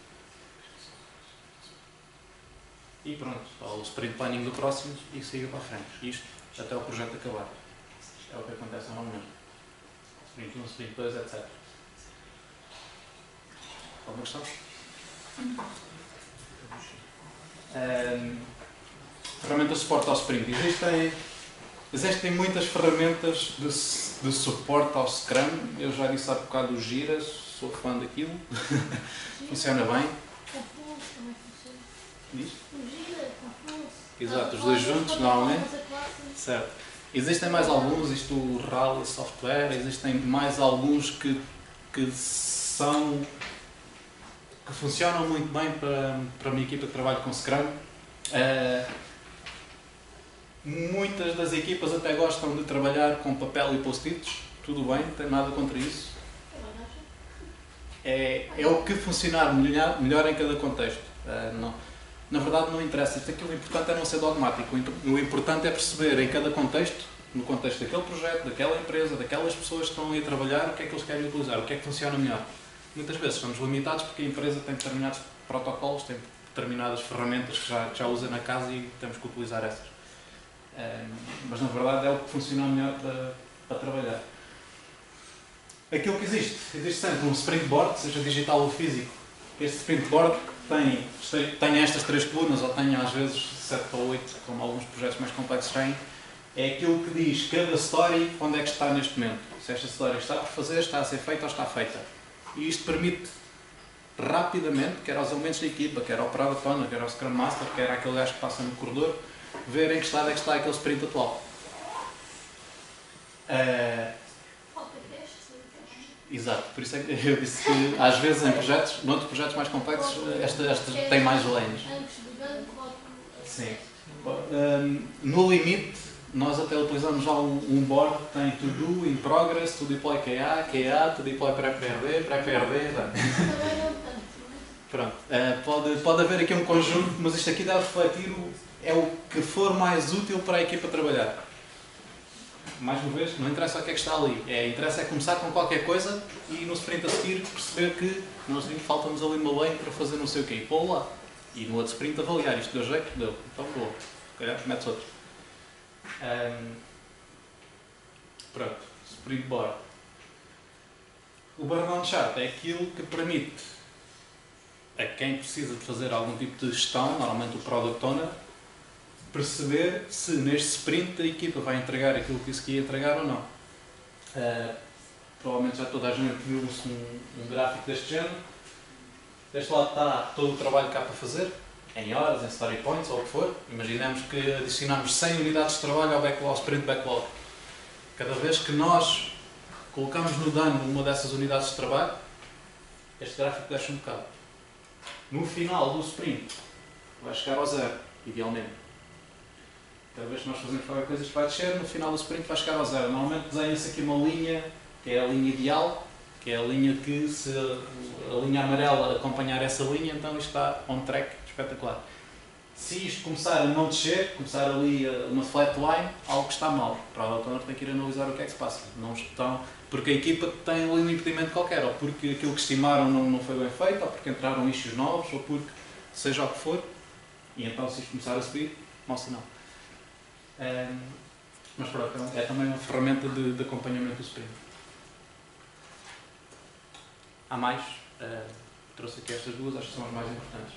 E pronto, o sprint planning do próximo e siga para a frente. Isto até o projeto acabar. É o que acontece normalmente. Sprint um, sprint dois, etcétera. Alguma questão? Um, ferramentas de suporte ao sprint. Existem, existem muitas ferramentas de, de suporte ao Scrum. Eu já disse há bocado o Gira, sou fã daquilo. Funciona bem. Confluence também funciona. Diz? O Gira, Confluence. Exato, os dois juntos, normalmente. Certo. Existem mais alguns, isto o Rally Software, existem mais alguns que, que são que funcionam muito bem para, para uma equipa que trabalha com Scrum. Uh, muitas das equipas até gostam de trabalhar com papel e post-its, tudo bem, não tem nada contra isso. É, é o que funcionar melhor, melhor em cada contexto. Uh, não. Na verdade não interessa, isto aqui o importante é não ser dogmático, o importante é perceber em cada contexto, no contexto daquele projeto, daquela empresa, daquelas pessoas que estão ali a trabalhar, o que é que eles querem utilizar, o que é que funciona melhor. Muitas vezes estamos limitados porque a empresa tem determinados protocolos, tem determinadas ferramentas que já, já usa na casa e temos que utilizar essas. Um, mas na verdade é o que funciona melhor para, para trabalhar. Aquilo que existe, existe sempre um sprint board, seja digital ou físico. Este sprint board tem, tem estas três colunas, ou tem às vezes sete ou oito, como alguns projetos mais complexos têm. É aquilo que diz cada story onde é que está neste momento. Se esta story está por fazer, está a ser feita ou está feita. E isto permite rapidamente, quer aos elementos da equipa, quer ao Product Owner, quer ao Scrum Master, quer àquele gajo que passa no corredor, ver em que estado é que está aquele sprint atual. Uh, Falta testes. exato, por isso é que eu disse que às vezes em projetos, noutros projetos mais complexos, esta, esta tem mais lanes. Antes do ganho, coloco. Sim. Um, no limite, nós até utilizamos já um, um board que tem to do, in progress, to deploy Q A, Q A, to deploy pré-P R D, pré-P R D. Também não tanto. Pronto. Uh, pode, pode haver aqui um conjunto, mas isto aqui deve refletir o, é o que for mais útil para a equipa trabalhar. Mais uma vez, não interessa o que é que está ali. É, interessa é começar com qualquer coisa e no sprint a seguir perceber que no sprint falta-nos ali uma lane para fazer não sei o quê. E pô-lo lá. E no outro sprint avaliar. Isto deu jeito? Deu. Então boa. Se calhar metes outro. Um, pronto, sprint board. O burn-down chart é aquilo que permite a quem precisa de fazer algum tipo de gestão, normalmente o Product Owner, perceber se neste sprint a equipa vai entregar aquilo que disse que ia entregar ou não. Uh, provavelmente já toda a gente viu um, um gráfico deste género. Deste lado está todo o trabalho que há para fazer, em horas, em story points ou o que for. Imaginemos que adicionamos cem unidades de trabalho ao, backlog, ao sprint backlog. Cada vez que nós colocamos no dano uma dessas unidades de trabalho, este gráfico desce um bocado. No final do sprint, vai chegar ao zero, idealmente. Cada vez que nós fazemos qualquer coisa, isto vai descer, no final do sprint vai chegar ao zero. Normalmente desenha-se aqui uma linha, que é a linha ideal, que é a linha que, se a linha amarela acompanhar essa linha, então isto está on track, espetacular. Se isto começar a não descer, começar ali uma flat line, algo que está mal. O Product Owner tem que ir analisar o que é que se passa. Não estão, porque a equipa tem ali um impedimento qualquer, ou porque aquilo que estimaram não, não foi bem feito, ou porque entraram issues novos, ou porque seja o que for. E então se isto começar a subir, mau sinal. Um, mas pronto, é também uma ferramenta de, de acompanhamento do sprint. Há mais, uh, trouxe aqui estas duas, acho que são as mais importantes.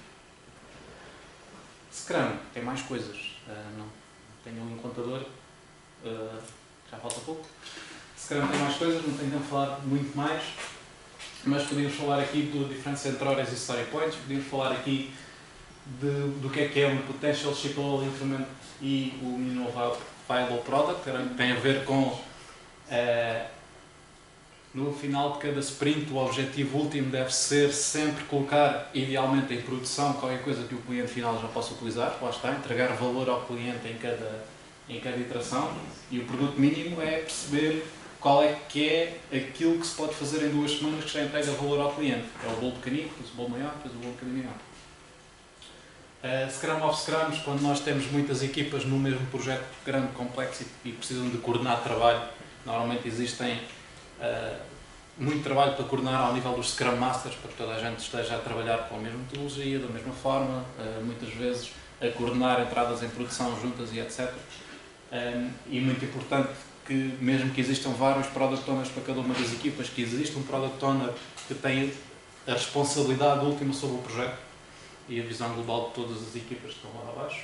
Scrum tem mais coisas, uh, não tenho um contador, uh, já falta pouco. Scrum tem mais coisas, não tenho tempo de falar muito mais, mas podíamos falar aqui do diferença entre horas e story points, podíamos falar aqui de, do que é que é um Potential Shippable Increment e o Minimal Viable Product, que tem a ver com uh, no final de cada sprint o objetivo último deve ser sempre colocar idealmente em produção qualquer coisa que o cliente final já possa utilizar, lá está, entregar valor ao cliente em cada, em cada iteração, e o produto mínimo é perceber qual é que é aquilo que se pode fazer em duas semanas que já entrega valor ao cliente. É o bolo pequenino, depois o bolo maior, depois o bolo bocadinho maior. Uh, Scrum of Scrums, quando nós temos muitas equipas no mesmo projeto grande, complexo e, e precisam de coordenar trabalho, normalmente existem uh, muito trabalho para coordenar ao nível dos Scrum Masters, para que toda a gente esteja a trabalhar com a mesma metodologia, da mesma forma, uh, muitas vezes a coordenar entradas em produção juntas e etcétera. Um, e muito importante que, mesmo que existam vários Product Owners para cada uma das equipas, que exista um Product Owner que tenha a responsabilidade última sobre o projeto e a visão global de todas as equipas que estão lá abaixo.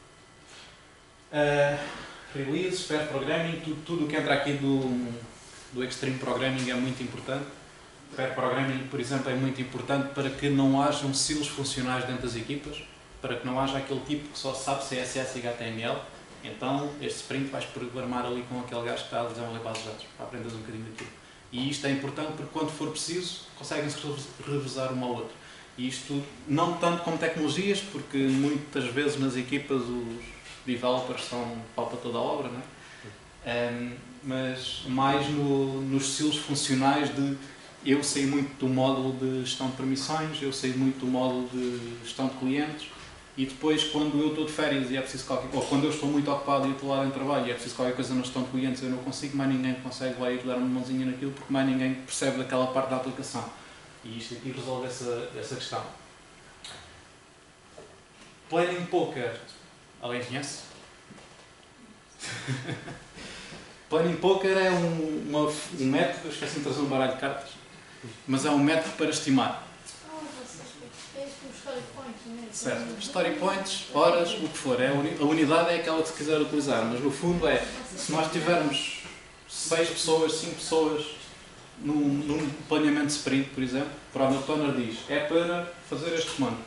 Uh, release, pair programming, tudo, tudo o que entra aqui do, do Extreme Programming é muito importante. Pair programming, por exemplo, é muito importante para que não hajam silos funcionais dentro das equipas, para que não haja aquele tipo que só sabe C S S e H T M L. Então, este sprint vais programar ali com aquele gajo que está a desenvolver bases de dados, para aprenderes um bocadinho daquilo. E isto é importante porque, quando for preciso, conseguem-se revezar um ao outro. E isto, não tanto como tecnologias, porque muitas vezes nas equipas os developers são pau para toda a obra, não é? Um, mas mais no, nos estilos funcionais de eu sei muito do módulo de gestão de permissões, eu sei muito do módulo de gestão de clientes, e depois, quando eu estou de férias e é preciso qualquer coisa, ou quando eu estou muito ocupado e estou lá em trabalho e é preciso qualquer coisa na gestão de clientes, eu não consigo, mais ninguém consegue lá ir dar uma mãozinha naquilo, porque mais ninguém percebe daquela parte da aplicação. E isto aqui resolve essa, essa questão. Planning Poker. Alguém conhece? Planning Poker é um, uma, um método, eu esqueci de trazer um baralho de cartas, mas é um método para estimar. Certo. Story points, horas, o que for. É a, uni a unidade é aquela que se quiser utilizar, mas no fundo é, se nós tivermos seis pessoas, cinco pessoas num, num planeamento de sprint, por exemplo, o Product Owner diz, é para fazer este comando.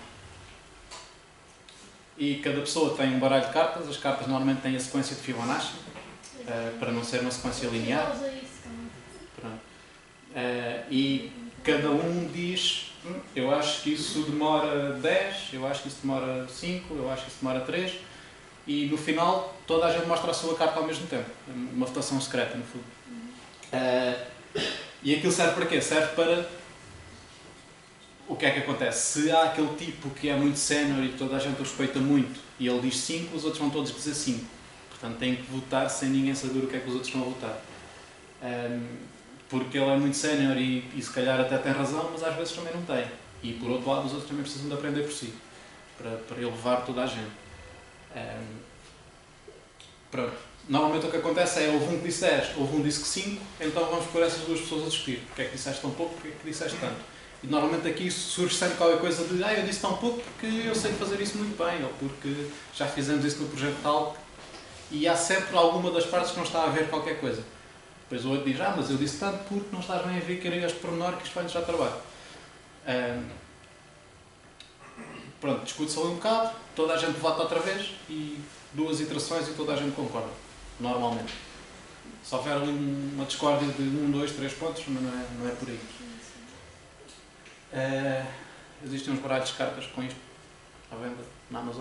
E cada pessoa tem um baralho de cartas, as cartas normalmente têm a sequência de Fibonacci, uh, para não ser uma sequência linear. Pronto. Uh, e cada um diz, eu acho que isso demora dez, eu acho que isso demora cinco, eu acho que isso demora três, e no final toda a gente mostra a sua carta ao mesmo tempo. Uma votação secreta, no fundo. Uh, e aquilo serve para quê? Serve para... O que é que acontece? Se há aquele tipo que é muito sénior e que toda a gente o respeita muito, e ele diz cinco, os outros vão todos dizer cinco. Portanto, tem que votar sem ninguém saber o que é que os outros vão votar. Um, porque ele é muito sénior e, e se calhar até tem razão, mas às vezes também não tem. E por outro lado, os outros também precisam de aprender por si, para, para ele levar toda a gente. Um, pronto. Normalmente o que acontece é, houve um que disse dez, houve um que disse que cinco, então vamos pôr essas duas pessoas a discutir. Porque é que disseste tão pouco, porque é que disseste tanto? E normalmente aqui surge sempre qualquer coisa de, ah, eu disse tão pouco porque eu sei fazer isso muito bem, ou porque já fizemos isso no projeto tal. E há sempre alguma das partes que não está a ver qualquer coisa. Depois o outro diz, ah, mas eu disse tanto porque não estás bem a ver que era este pormenor que isto vai-nos já trabalho. Um, pronto, discute-se ali um bocado, toda a gente vota outra vez e duas iterações e toda a gente concorda, normalmente. Se houver ali uma discórdia de um, dois, três pontos, mas não é, não é por aí. Uh, existem uns baralhos de cartas com isto à venda na Amazon.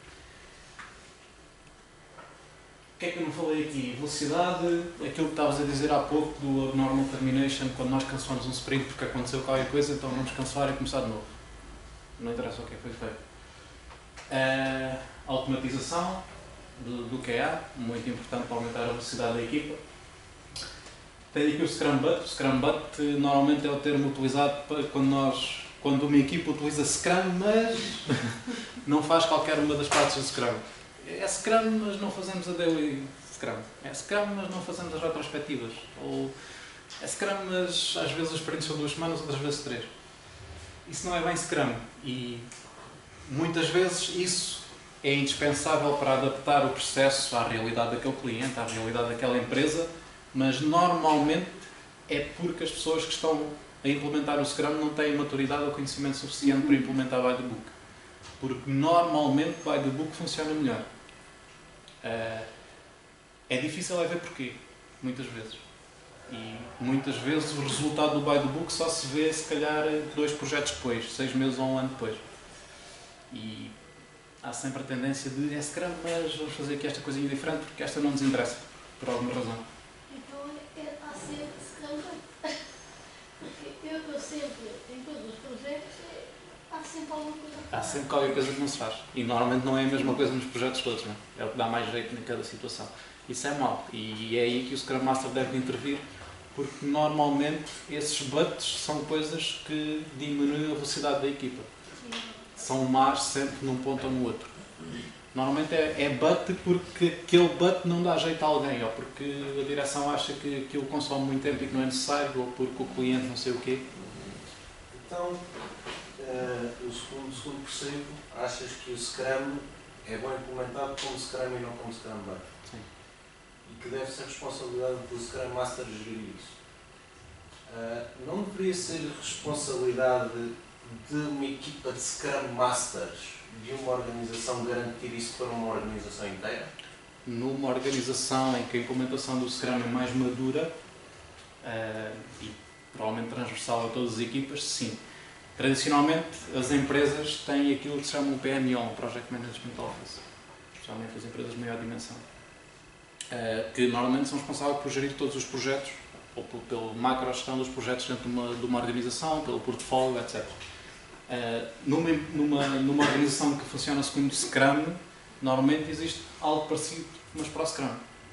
O que é que eu não falei aqui? Velocidade, aquilo que estavas a dizer há pouco do abnormal termination, quando nós cancelamos um sprint porque aconteceu qualquer coisa, então vamos cancelar e começar de novo. Não interessa o que é que foi feito. Uh, automatização do, do Q A, muito importante para aumentar a velocidade da equipa. Tem aqui o Scrum Butt. O Scrum Butt normalmente é o termo utilizado para quando, nós, quando uma equipa utiliza Scrum, mas não faz qualquer uma das partes do Scrum. É Scrum, mas não fazemos a daily Scrum. É Scrum, mas não fazemos as retrospectivas. Ou é Scrum, mas às vezes os sprints são duas semanas, outras vezes três. Isso não é bem Scrum. E muitas vezes isso é indispensável para adaptar o processo à realidade daquele cliente, à realidade daquela empresa, mas normalmente é porque as pessoas que estão a implementar o Scrum não têm maturidade ou conhecimento suficiente para implementar by the book. Porque normalmente by the book funciona melhor. Uh, é difícil é ver porquê, muitas vezes. E muitas vezes o resultado do by the book só se vê se calhar dois projetos depois, seis meses ou um ano depois. E há sempre a tendência de é Scrum, mas vamos fazer aqui esta coisinha diferente porque esta não nos interessa, por alguma razão. Então é, há sempre que eu sempre, em todos os projetos, é, há sempre alguma coisa que Há sempre qualquer coisa que não se faz. E normalmente não é a mesma coisa nos projetos todos, não é? É o que dá mais jeito em cada situação. Isso é mau. E é aí que o Scrum Master deve intervir, porque normalmente esses buts são coisas que diminuem a velocidade da equipa. São más sempre num ponto ou no outro. Normalmente é, é but porque aquele but não dá jeito a alguém, ou porque a direção acha que aquilo consome muito tempo e que não é necessário, ou porque o cliente não sei o quê. Então, uh, o segundo, segundo percebo, achas que o Scrum é bom implementado como Scrum e não como Scrum Bug? Sim. E que deve ser responsabilidade do Scrum Master gerir isso. Uh, não deveria ser responsabilidade de uma equipa de Scrum Masters, de uma organização, garantir isso para uma organização inteira? Numa organização em que a implementação do Scrum é mais madura uh, e provavelmente transversal a todas as equipas, sim. Tradicionalmente, as empresas têm aquilo que se chama um P M O, um Project Management Office, especialmente as empresas de maior dimensão, uh, que normalmente são responsáveis por gerir todos os projetos, ou pela macro-gestão dos projetos dentro de uma, de uma organização, pelo portfólio, etcétera. Uh, numa, numa, numa organização que funciona segundo Scrum, normalmente existe algo parecido, mas para o Scrum.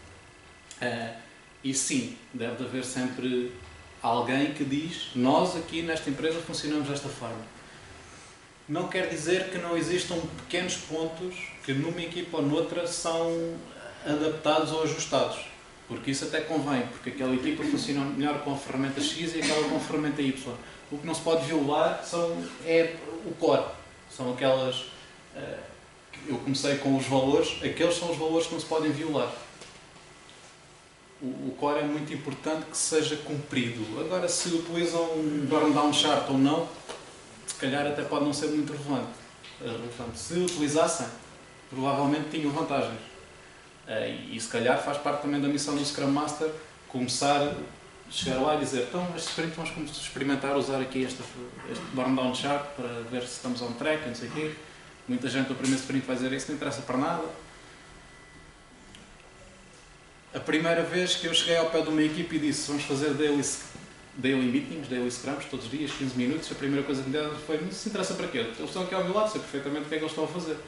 Uh, e sim, deve haver sempre alguém que diz: nós aqui nesta empresa funcionamos desta forma. Não quer dizer que não existam pequenos pontos que numa equipa ou noutra são adaptados ou ajustados. Porque isso até convém, porque aquela equipa funciona melhor com a ferramenta X e aquela com a ferramenta Y. O que não se pode violar são, é o core. São aquelas... Uh, eu comecei com os valores, aqueles são os valores que não se podem violar. O, o core é muito importante que seja cumprido. Agora, se utilizam um burn-down chart ou não, se calhar até pode não ser muito relevante. relevante. Se utilizassem, provavelmente tinham vantagens. Uh, e se calhar faz parte também da missão do Scrum Master começar... chegar lá e dizer: então, este sprint vamos experimentar usar aqui este, este burn-down chart para ver se estamos on track, não sei o quê. Muita gente no primeiro sprint vai dizer: isso não interessa para nada. A primeira vez que eu cheguei ao pé de uma equipe e disse: vamos fazer daily, daily meetings, daily scrums, todos os dias, quinze minutos, a primeira coisa que me deram foi: mas isso interessa para quê? Eles estão aqui ao meu lado, sei perfeitamente o que é que eles estão a fazer.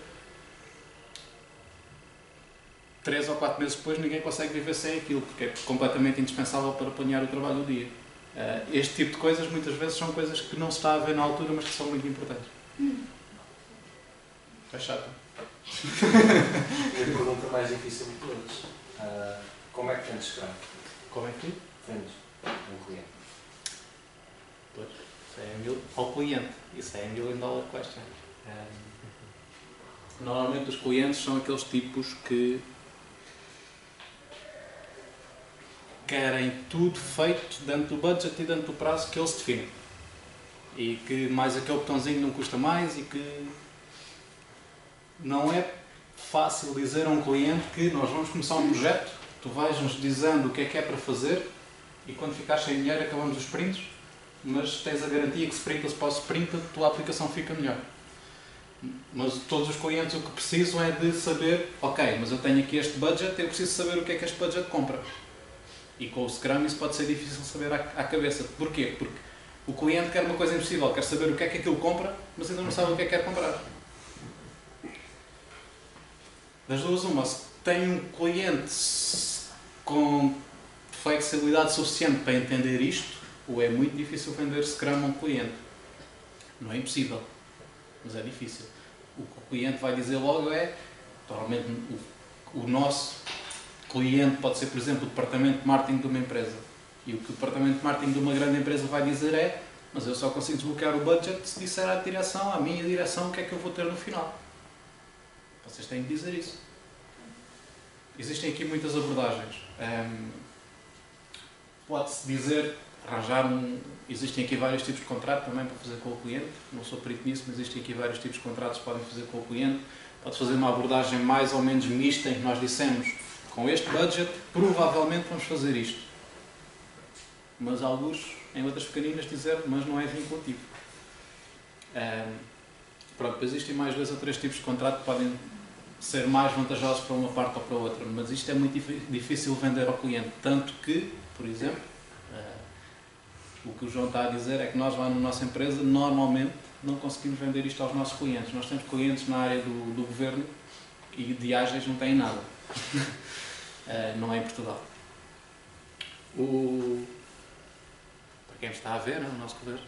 Três ou quatro meses depois ninguém consegue viver sem aquilo, porque é completamente indispensável para planear o trabalho do dia. Uh, este tipo de coisas muitas vezes são coisas que não se está a ver na altura, mas que são muito importantes. Hum. É chato. E a pergunta mais difícil de todos: uh, como é que vendes Scrum? Como é que vendes um cliente? Pois, isso é mil, ao cliente. Isso é a million dollar question. Um, normalmente os clientes são aqueles tipos que querem tudo feito dentro do budget e dentro do prazo que eles definem. E que mais aquele botãozinho não custa mais e que não é fácil dizer a um cliente que nós vamos começar um projeto, tu vais-nos dizendo o que é que é para fazer e quando ficares sem dinheiro acabamos os sprints, mas tens a garantia que sprint após sprint a tua aplicação fica melhor. Mas todos os clientes o que precisam é de saber: ok, mas eu tenho aqui este budget, eu preciso saber o que é que este budget compra. E com o Scrum isso pode ser difícil saber à, à cabeça. Porquê? Porque o cliente quer uma coisa impossível, quer saber o que é que aquilo compra, mas ainda não sabe o que é que quer comprar. Das duas, uma, se tem um cliente com flexibilidade suficiente para entender isto, ou é muito difícil vender Scrum a um cliente. Não é impossível, mas é difícil. O que o cliente vai dizer logo é, provavelmente o, o nosso cliente pode ser, por exemplo, o departamento de marketing de uma empresa. E o que o departamento de marketing de uma grande empresa vai dizer é: mas eu só consigo desbloquear o budget se disser à direção, à minha direção, o que é que eu vou ter no final. Vocês têm que dizer isso. Existem aqui muitas abordagens. Um, Pode-se dizer, arranjar um... Existem aqui vários tipos de contrato também para fazer com o cliente. Não sou perito nisso, mas existem aqui vários tipos de contratos que podem fazer com o cliente. Pode fazer uma abordagem mais ou menos mista em que nós dissemos: com este budget, provavelmente vamos fazer isto. Mas alguns, em letras pequeninas, dizer: mas não é vinculativo. Um, pronto, existem mais dois ou três tipos de contrato que podem ser mais vantajosos para uma parte ou para outra, mas isto é muito difícil vender ao cliente. Tanto que, por exemplo, uh, O que o João está a dizer é que nós lá na nossa empresa, normalmente, não conseguimos vender isto aos nossos clientes. Nós temos clientes na área do, do governo e de ágeis não têm nada. uh, não é em Portugal. O... Para quem está a ver, é o nosso governo.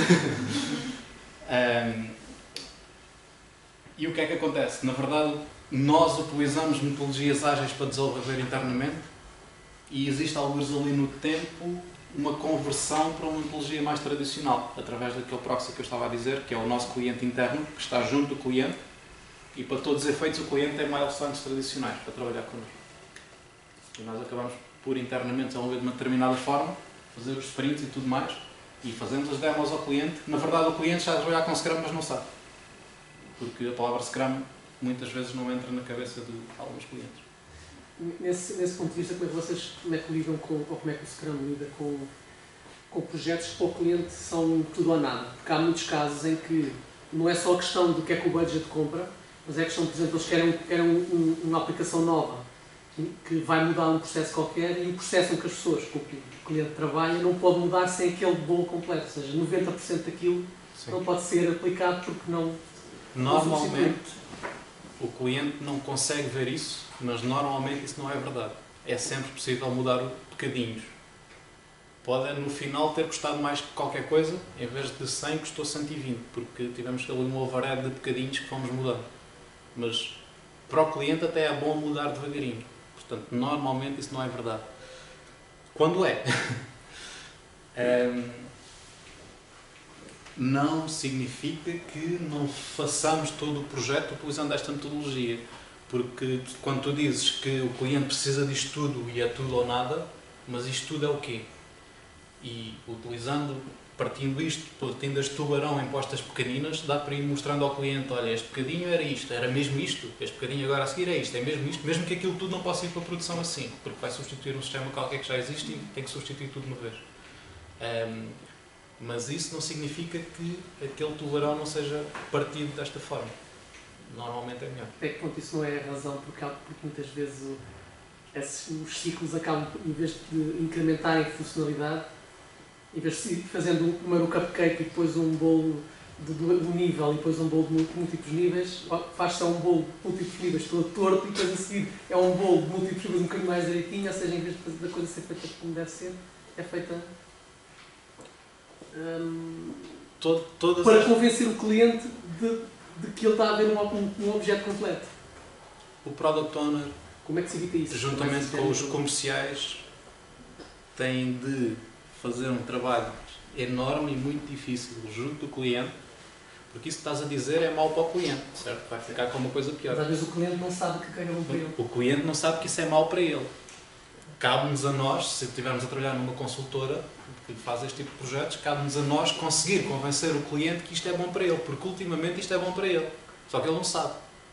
um, e o que é que acontece? Na verdade, nós utilizamos metodologias ágeis para desenvolver internamente e existe alguns ali no tempo uma conversão para uma metodologia mais tradicional, através daquele proxy que eu estava a dizer, que é o nosso cliente interno, que está junto do cliente, e para todos os efeitos o cliente tem milestones tradicionais para trabalhar connosco. E nós acabamos por internamente desenvolver de uma determinada forma, fazer os sprints e tudo mais, e fazemos as demos ao cliente. Na verdade o cliente já trabalha com Scrum, mas não sabe. Porque a palavra Scrum muitas vezes não entra na cabeça de alguns clientes. Nesse, nesse ponto de vista, como é que vocês como é que lidam com, ou como é que o Scrum lida com, com projetos que para o cliente são tudo ou nada? Porque há muitos casos em que não é só a questão do que é que o budget compra, mas é a questão, por exemplo, eles querem, querem um, uma aplicação nova que vai mudar um processo qualquer e o processo em que as pessoas, com que o cliente trabalha, não pode mudar sem aquele bolo completo. Ou seja, noventa por cento daquilo Sim. não pode ser aplicado porque não... Normalmente, o cliente não consegue ver isso, mas normalmente isso não é verdade. É sempre possível mudar bocadinhos. Pode no final ter custado mais que qualquer coisa, em vez de cem custou cento e vinte, porque tivemos ali um overhead de bocadinhos que fomos mudando. Mas para o cliente até é bom mudar devagarinho. Portanto, normalmente isso não é verdade. Quando é? um, não significa que não façamos todo o projeto utilizando esta metodologia. Porque quando tu dizes que o cliente precisa disto tudo e é tudo ou nada, mas isto tudo é o quê? E utilizando, partindo isto, partindo este tubarão em postas pequeninas, dá para ir mostrando ao cliente, olha, este bocadinho era isto, era mesmo isto, este bocadinho agora a seguir é isto, é mesmo isto, mesmo que aquilo tudo não possa ir para a produção assim, porque vai substituir um sistema qualquer que já existe e tem que substituir tudo de uma vez. Um, mas isso não significa que aquele tubarão não seja partido desta forma. Normalmente é melhor. Até que ponto isso não é a razão, porque, porque muitas vezes o, esses, os ciclos acabam, em vez de incrementarem funcionalidade, em vez de fazendo primeiro o cupcake e depois um bolo de, de, de nível e depois um bolo de múltiplos níveis, faz-se um bolo de múltiplos níveis todo torto e depois a seguir é um bolo de múltiplos níveis um bocadinho mais direitinho, ou seja, em vez de fazer, da coisa ser feita como deve ser, é feita hum, Todo, todas para as... convencer o cliente de, de que ele está a ver um, um, um objeto completo. O Product Owner, como é que se evita isso? juntamente com os comerciais, tem de fazer um trabalho enorme e muito difícil junto do cliente, porque isso que estás a dizer é mau para o cliente, certo? Vai ficar com uma coisa pior. Mas às vezes o cliente não sabe que é bom para ele. O cliente não sabe que isso é mau para ele. Cabe-nos a nós, se estivermos a trabalhar numa consultora que faz este tipo de projetos, cabe-nos a nós conseguir convencer o cliente que isto é bom para ele, porque ultimamente isto é bom para ele, só que ele não sabe.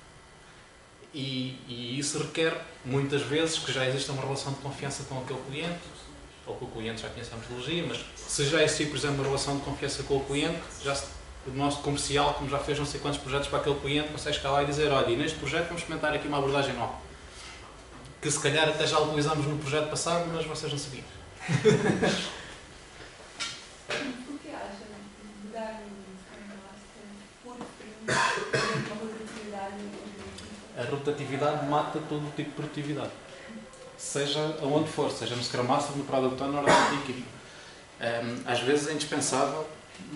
E, e isso requer, muitas vezes, que já exista uma relação de confiança com aquele cliente, ou que o cliente já conhece a metodologia, mas se já existir, por exemplo, uma relação de confiança com o cliente, já se, o nosso comercial, como já fez não sei quantos projetos para aquele cliente, consegue chegar lá e dizer, olha, e neste projeto vamos experimentar aqui uma abordagem nova, que se calhar até já utilizamos no projeto passado, mas vocês não sabiam. O que acha de dar um Scrum Master por fim, uma rotatividade? A rotatividade mata todo o tipo de produtividade. Seja aonde for, seja no Scrum Master, no Product Owner ou na equipe. Um, às vezes é indispensável,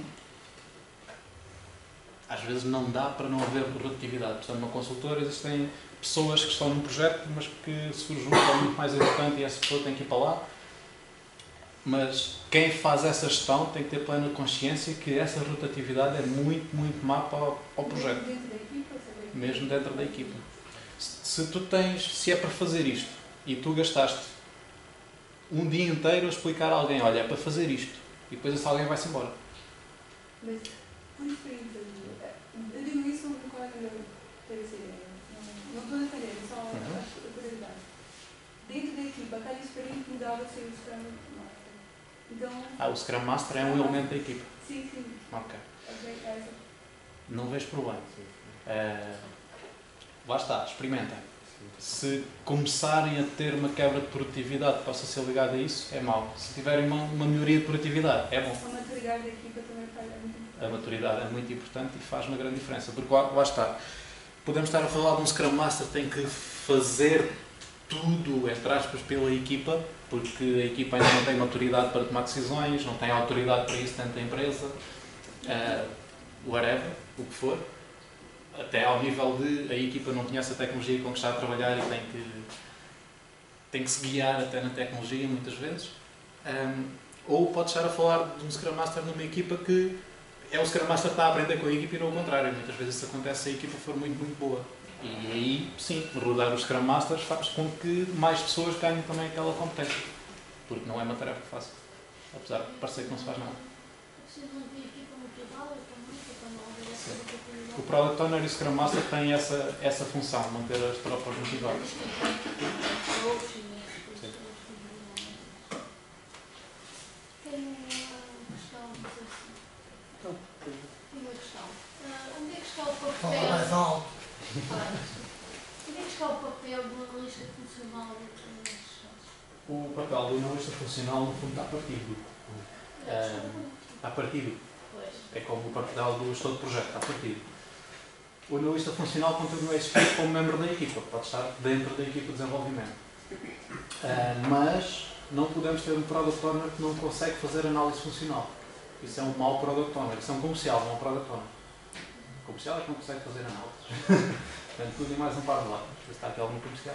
às vezes não dá para não haver rotatividade. Portanto, numa consultora existem pessoas que estão num projeto, mas que surge um que é muito mais importante e essa pessoa tem que ir para lá. Mas quem faz essa gestão tem que ter plena consciência que essa rotatividade é muito, muito má para o, para o projeto. Dentro da equipa? Mesmo dentro da equipa. Se, se tu tens, se é para fazer isto e tu gastaste um dia inteiro a explicar a alguém, olha, é para fazer isto, e depois esse alguém vai-se embora. Mas, por experiência, eu digo isso no colega da terceira, não estou defendendo, só Uhum. a curiosidade. Dentro da equipa, cada experiência mudava ser o Scrum Master. Então, Ah, o Scrum Master é um elemento da equipa. sim, sim. Ok. Essa, essa. Não vejo problema. Uh, lá está, experimenta. Se começarem a ter uma quebra de produtividade que possa ser ligada a isso, é mau. Se tiverem uma, uma melhoria de produtividade, é bom. A maturidade da equipa também faz é muito importante. A maturidade é muito importante e faz uma grande diferença. Porque lá, lá está. Podemos estar a falar de um Scrum Master que tem que fazer tudo, entre aspas, pela equipa, porque a equipa ainda não tem maturidade para tomar decisões, não tem autoridade para isso dentro da empresa, uh, whatever, o que for. Até ao nível de a equipa não conhece a tecnologia com que está a trabalhar e tem que, tem que se guiar até na tecnologia, muitas vezes. Um, ou pode estar a falar de um Scrum Master numa equipa que é o Scrum Master que está a aprender com a equipa e não o contrário. Muitas vezes isso acontece se a equipa for muito, muito boa. E aí, sim, rodar os Scrum Masters faz com que mais pessoas ganhem também aquela competência. Porque não é uma tarefa fácil. Apesar de parecer que não se faz nada. O Product Owner e o Scrum Master têm essa, essa função, manter as tropas motivadas. Tenho uma questão, não sei se... Tenho uma questão. Uh, onde é que está o papel... Fala mais alto. Onde é que está o papel do analista funcional nestes casos? O papel do analista funcional, no fundo, está partido. Uh, está partido. É como o papel do gestor de projeto, está partido. O analista funcional continua a existir como membro da equipa, pode estar dentro da equipa de desenvolvimento. Uh, mas não podemos ter um Product Owner que não consegue fazer análise funcional. Isso é um mau Product Owner, isso é um comercial, não é um Product Owner. O comercial é que não consegue fazer análise. Portanto, tudo e mais um par de lados. Está aqui algum comercial?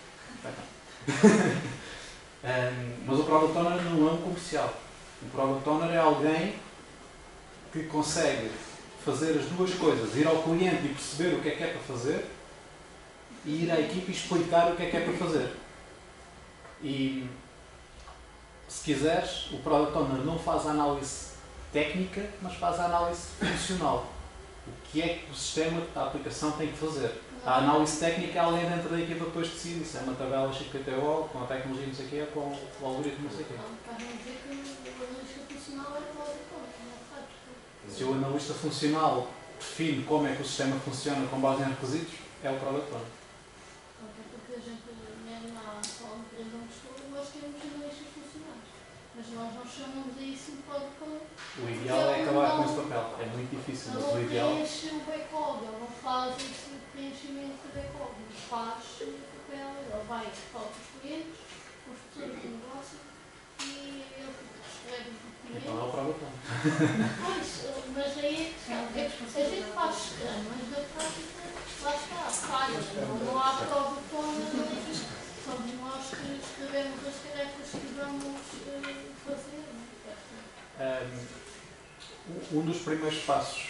um, mas o Product Owner não é um comercial. O Product Owner é alguém que consegue fazer as duas coisas, ir ao cliente e perceber o que é que é para fazer e ir à equipe e explicar o que é que é para fazer. E se quiseres, o Product Owner não faz a análise técnica, mas faz a análise funcional. O que é que o sistema, a aplicação tem que fazer. A análise técnica é alguém dentro da equipa depois decide, se é uma tabela X P T O, com a tecnologia não sei o quê, com o algoritmo não sei o quê. Estás-me a dizer que o analista funcional é Product Owner, não é prático. Se o analista funcional define como é que o sistema funciona com base em requisitos, é o Product Owner. Até porque a gente, na só empresa onde estou, nós temos analistas funcionais. Mas nós não chamamos a isso de Product Owner. O ideal é acabar com esse papel. É muito difícil, mas o Ele ideal... não preenche o back-log, ele não faz esse preenchimento de back-log. Ele faz o papel, ele vai falar com os clientes, com as pessoas do negócio e ele escreve os documentos. Então é o Product Owner. Pois, mas aí é que a gente faz Scrum, mas na prática, lá está, falha. Não, não há Product Owner, somos nós que escrevemos as tarefas que vamos uh, fazer. Não é? Um, um dos primeiros passos,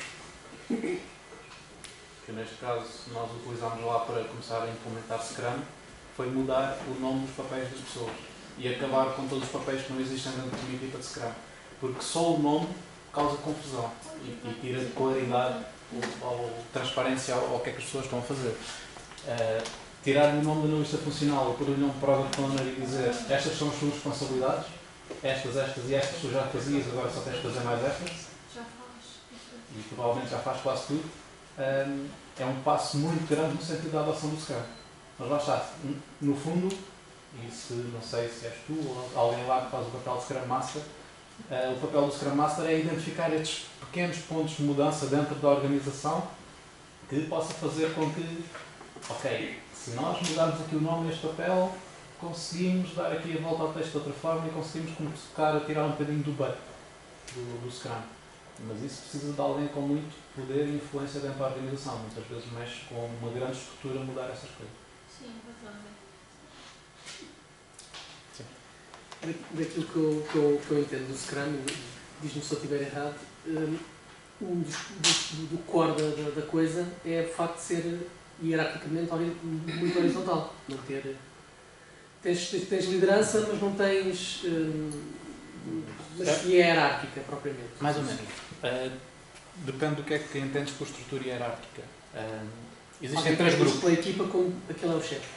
que neste caso nós utilizámos lá para começar a implementar Scrum, foi mudar o nome dos papéis das pessoas e acabar com todos os papéis que não existem dentro de uma equipa de Scrum. Porque só o nome causa confusão e, e tira de claridade ou, ou transparência ao, ao que é que as pessoas estão a fazer. Uh, tirar o nome do analista funcional e pôr o nome Product Owner e dizer estas são as suas responsabilidades, estas, estas e estas tu já fazias, agora só tens de fazer mais estas. Já faz. E provavelmente já faz quase tudo. Um, é um passo muito grande no sentido da adoção do Scrum. Mas lá está, no fundo, e se não sei se és tu ou alguém lá que faz o papel de Scrum Master, uh, o papel do Scrum Master é identificar estes pequenos pontos de mudança dentro da organização que possa fazer com que, ok, se nós mudarmos aqui o nome neste papel, conseguimos dar aqui a volta ao texto de outra forma e conseguimos começar a tirar um bocadinho do bug do, do Scrum. Mas isso precisa de alguém com muito poder e influência dentro da organização. Muitas vezes mexe com uma grande estrutura a mudar essas coisas. Sim, exatamente. Daquilo que eu, que, eu, que eu entendo do Scrum, diz-me se eu estiver errado, um dos, do, do core da, da coisa é o facto de ser hierarquicamente muito horizontal. Não ter, tens, tens liderança, mas não tens hum, uma chefia hierárquica propriamente. Mais ou menos. Uh, depende do que é que entendes por estrutura hierárquica. Uh, existem três grupos. Pela equipa como aquele é o chefe.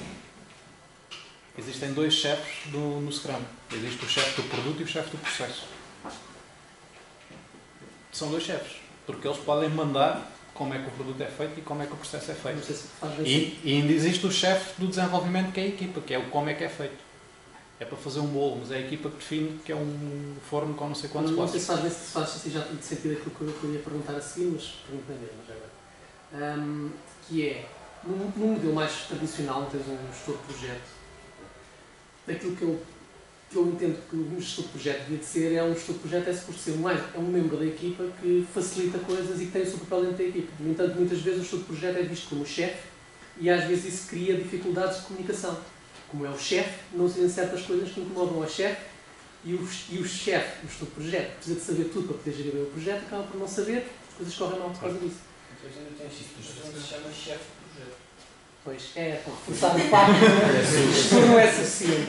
Existem dois chefes do, no Scrum. Existe o chefe do produto e o chefe do processo. São dois chefes, porque eles podem mandar como é que o produto é feito e como é que o processo é feito. Não sei se faz bem. E, e ainda existe o chefe do desenvolvimento, que é a equipa, que é o como é que é feito. É para fazer um bolo, mas é a equipa que define que é um forno com não sei quantos Não sei se postos. faz, bem, se faz assim, já de sentido aquilo que eu, que eu ia perguntar a seguir, mas pergunto bem mesmo já agora. Um, que é, num, num modelo mais tradicional, tens um gestor de projeto, aquilo que eu, que eu entendo que um gestor de projeto devia de ser, é um gestor de projeto é por ser mais, é um membro da equipa que facilita coisas e que tem o seu papel dentro da equipa. No entanto, muitas vezes o gestor de projeto é visto como o chefe e às vezes isso cria dificuldades de comunicação. Como é o chefe, não se dizem certas coisas que incomodam ao chefe e o, e o chefe, o gestor de projeto, precisa de saber tudo para poder gerir bem o projeto, acaba por não saber, as coisas correm mal por causa disso. Depois ainda tem este posição que se chama chefe de projeto. Pois, é, para reforçar o facto que o gestor não é suficiente.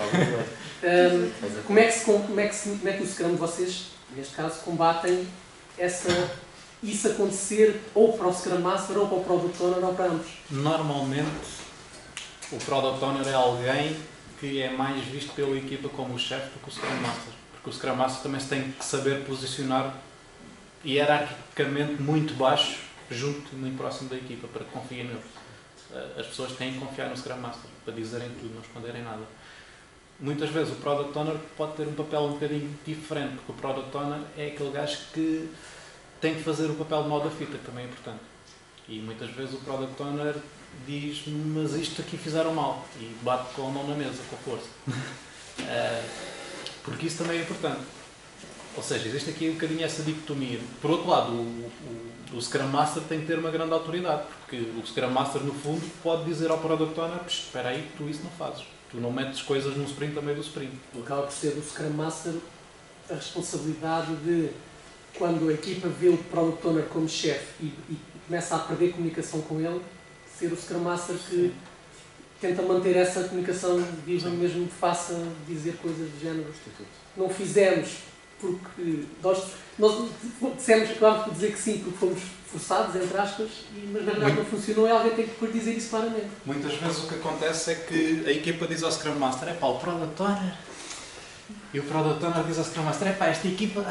Um, como, é que se, como, é que se, como é que o Scrum, vocês, neste caso, combatem essa, isso acontecer ou para o Scrum Master, ou para o Product Owner, ou para ambos? Normalmente, o Product Owner é alguém que é mais visto pela equipa como o chefe do que o Scrum Master. Porque o Scrum Master também se tem que saber posicionar hierarquicamente muito baixo, junto e muito próximo da equipa, para que confiem nele. As pessoas têm que confiar no Scrum Master, para dizerem tudo, não esconderem nada. Muitas vezes o Product Owner pode ter um papel um bocadinho diferente, porque o Product Owner é aquele gajo que tem que fazer o papel de mal da fita, que também é importante. E muitas vezes o Product Owner diz, mas isto aqui fizeram mal, e bate com a mão na mesa, com força. uh, porque isso também é importante. Ou seja, existe aqui um bocadinho essa dicotomia. Por outro lado, o, o, o Scrum Master tem que ter uma grande autoridade, porque o Scrum Master, no fundo, pode dizer ao Product Owner, espera aí, tu isso não fazes. Tu não metes coisas num sprint a meio do sprint. Acaba por ser o Scrum Master a responsabilidade de, quando a equipa vê o Product Owner como chefe e, e começa a perder comunicação com ele, ser o Scrum Master que tenta manter essa comunicação viva, mesmo que faça dizer coisas do género. Não fizemos porque nós, nós dissemos, acabámos por dizer que sim, porque fomos forçados, entre aspas, e, mas na verdade não funcionou e alguém tem que depois dizer isso claramente. Muitas vezes o que acontece é que a equipa diz ao Scrum Master, é pá, o Product Owner. E o Product Owner diz ao Scrum Master, é pá, esta equipa.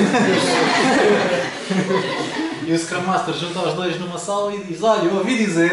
E o Scrum Master junta os dois numa sala e diz, olha, eu ouvi dizer.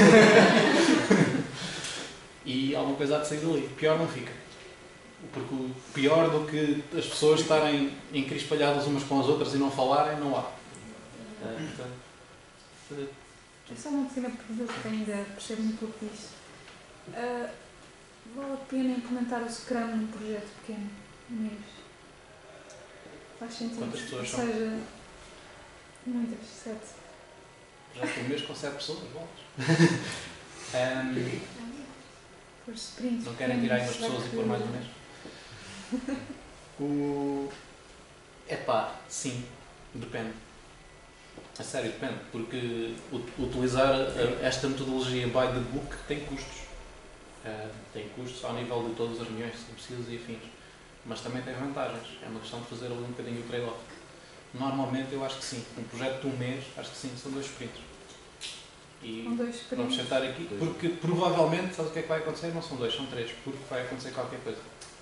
E alguma coisa há de sair dali. Pior não fica. Porque o pior do que as pessoas estarem encrispalhadas umas com as outras e não falarem, não há. Uh, portanto, É só uma pequena pergunta que ainda percebo um pouco disto. Uh, vale a pena implementar o Scrum num projeto pequeno, um mês? Faz sentido? Quantas pessoas Ou são? seja, muitas, sete. Já por um mês com sete pessoas, voltas. um, Por sprints não querem tirar aí umas pessoas e pôr mais um mês? O... Epá, sim, depende. A sério, depende, porque utilizar esta metodologia by the book tem custos. Uh, tem custos ao nível de todas as reuniões, se precisas e afins. Mas também tem vantagens. É uma questão de fazer ali um bocadinho o trade-off. Normalmente eu acho que sim. Um projeto de um mês, acho que sim, são dois sprints. E Com dois sprints. vamos sentar aqui, porque provavelmente, sabes o que é que vai acontecer? Não são dois, são três, porque vai acontecer qualquer coisa.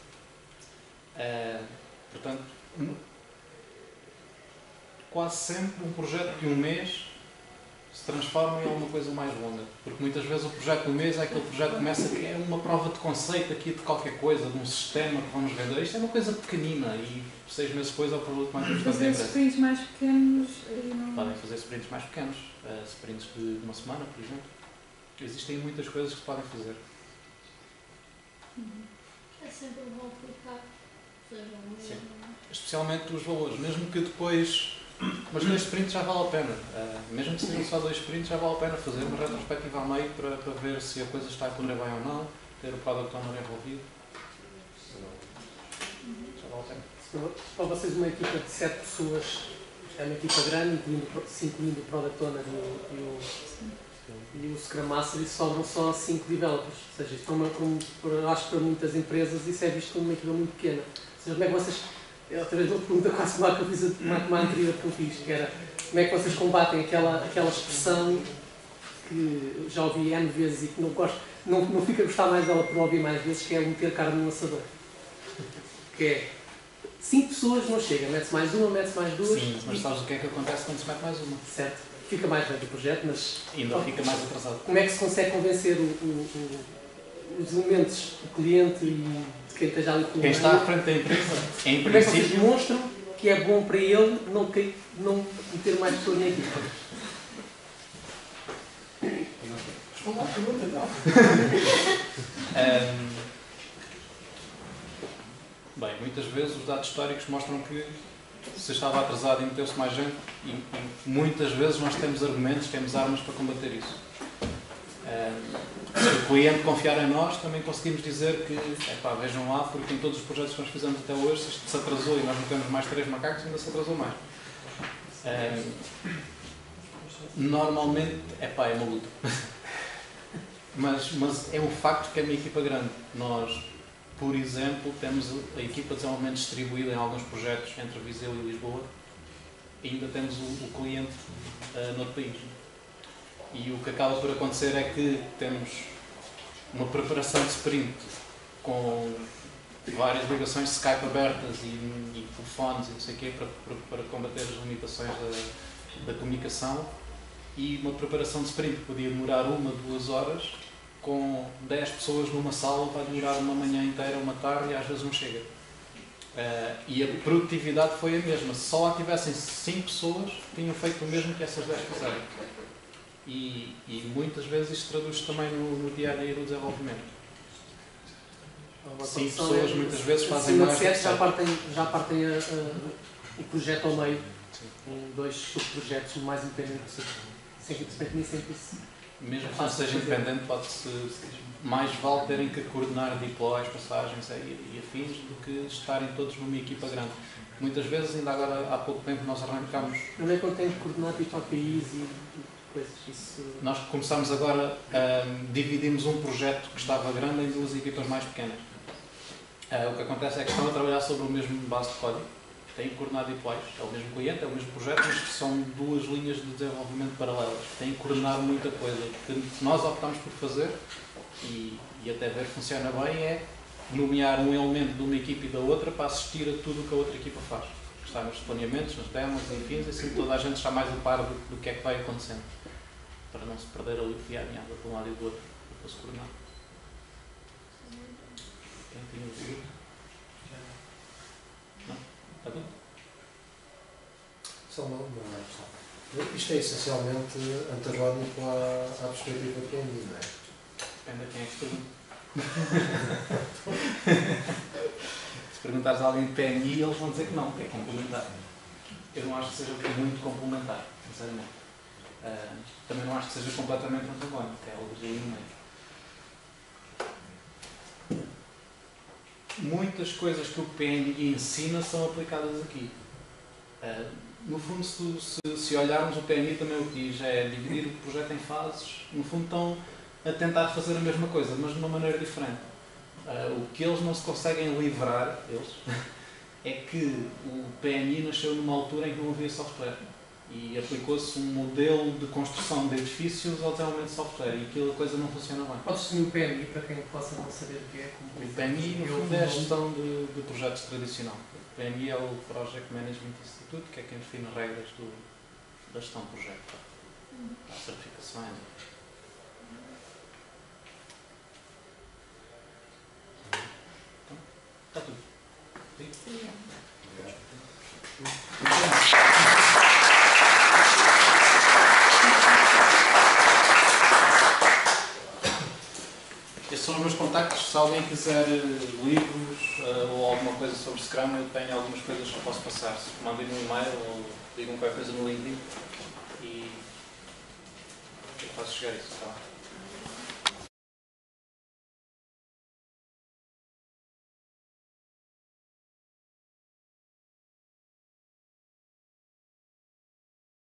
Uh, portanto, quase sempre um projeto de um mês se transforma em alguma coisa mais longa. Porque muitas vezes o projeto de um mês é aquele projeto que começa que é uma prova de conceito aqui de qualquer coisa, de um sistema que vamos vender. Isto é uma coisa pequenina e seis meses depois é o produto mais importante da Fazer empresa. sprints mais pequenos e não... Podem fazer sprints mais pequenos, uh, sprints de uma semana, por exemplo. Existem muitas coisas que se podem fazer. É sempre bom aplicar, seja o mesmo. Especialmente os valores, mesmo que depois, mas dois sprints já vale a pena, uh, mesmo que sejam só dois sprints já vale a pena fazer uma retrospectiva a meio para, para ver se a coisa está a correr bem ou não, ter o Product Owner envolvido, já vale a pena. Para vocês uma equipa de sete pessoas, é uma equipa grande, incluindo, incluindo o Product Owner e o, e o, e o Scrum Master, e sobram só cinco developers, ou seja, isto é uma, como, acho que para muitas empresas isso é visto como uma equipa muito pequena. Ou seja, como é que vocês... Outra vez uma pergunta quase como a que eu fiz uma anterior que eu fiz, que era como é que vocês combatem aquela, aquela expressão que já ouvi N vezes e que não, gosto, não, não fica a gostar mais dela por ouvir mais vezes, que é meter carne no assador. Que é, cinco pessoas não chega, mete-se mais uma, mete-se mais duas. Sim, mas e... sabes o que é que acontece quando se mete mais uma? Certo. fica mais lento o projeto, mas Ainda fica mais atrasado. como é que se consegue convencer o, o, o, os elementos, o cliente e de quem esteja ali com Quem está à frente da empresa, em como é que vocês princípio, demonstram que é bom para ele não, que- não meter mais pessoas na equipa? Responda à pergunta, não. Ahm, bem, muitas vezes os dados históricos mostram que se estava atrasado e meteu-se mais gente, e, e muitas vezes nós temos argumentos, temos armas para combater isso. Ahm, se o cliente confiar em nós, também conseguimos dizer que, epá, vejam lá, porque em todos os projetos que nós fizemos até hoje, se isto se atrasou e nós metemos mais três macacos, ainda se atrasou mais. Ahm, normalmente, epá, é uma luta. Mas, mas é um facto que é uma equipa grande. Nós, por exemplo, temos a equipa de desenvolvimento distribuída em alguns projetos entre Viseu e Lisboa e ainda temos o, o cliente uh, noutro país. E o que acaba por acontecer é que temos uma preparação de sprint com várias ligações de Skype abertas e, e telefones e não sei o quê para, para, para combater as limitações da, da comunicação, e uma preparação de sprint que podia demorar uma, duas horas, com dez pessoas numa sala vai demorar uma manhã inteira, uma tarde e às vezes não chega. Uh, e a produtividade foi a mesma. Se só lá tivessem cinco pessoas, tinham feito o mesmo que essas dez fizeram. E, e muitas vezes isto traduz também no, no dia a dia do desenvolvimento. Cinco pessoas muitas vezes fazem mais. Sete já partem, já partem a, a, o projeto ao meio, em dois subprojetos mais independentes. Sem que nem sempre isso. Mesmo que não seja independente, pode-se, mais vale terem que coordenar deploys, passagens e, e afins do que estarem todos numa equipa grande. Muitas vezes, ainda agora há pouco tempo, nós arrancamos. Não é quando tem que coordenar tipo A P Is e coisas. Isso... Nós começamos agora, um, dividimos um projeto que estava grande em duas equipas mais pequenas. Uh, o que acontece é que estão a trabalhar sobre o mesmo base de código, têm que coordenar deploys, é o mesmo cliente, é o mesmo projeto, mas são duas linhas de desenvolvimento paralelas. Têm que coordenar muita coisa. O que nós optamos por fazer, e, e até ver que funciona bem, é nomear um elemento de uma equipa e da outra para assistir a tudo o que a outra equipa faz. Está nos planeamentos, nos demos, enfim, assim toda a gente está mais a par do, do que é que vai acontecendo, para não se perder ali o fio à meada de um lado e do outro, para se coordenar. Quem tinha ouvido? Não? Está tudo? Só uma, uma questão. Isto é essencialmente antagónico à, à perspectiva do P M I, não é? Depende de quem é que pergunta. Se perguntares a alguém de P M I, eles vão dizer que não, que é complementar. Eu não acho que seja muito complementar, sinceramente. Uh, também não acho que seja completamente antagónico, é algo ali no meio. Muitas coisas que o P M I ensina são aplicadas aqui. Uh, no fundo, se, se, se olharmos, o P M I também o que diz é dividir o projeto em fases. No fundo, estão a tentar fazer a mesma coisa, mas de uma maneira diferente. Uh, o que eles não se conseguem livrar, eles, é que o P M I nasceu numa altura em que não havia software. E aplicou-se um modelo de construção de edifícios ao desenvolvimento de software, e aquilo a coisa não funciona bem. Podes definir o P M I para quem possa não saber o que é? Como O P M I, no fundo, é a gestão de, de projetos tradicional. O P M I é o Project Management Institute, que é quem define regras do, da gestão de projeto. Há certificações. Então, está tudo. Sim? Estes são os meus contactos. Se alguém quiser livros uh, ou alguma coisa sobre Scrum, eu tenho algumas coisas que posso passar. Mandem um e-mail ou digam qualquer coisa no LinkedIn e eu faço chegar isso, está bem?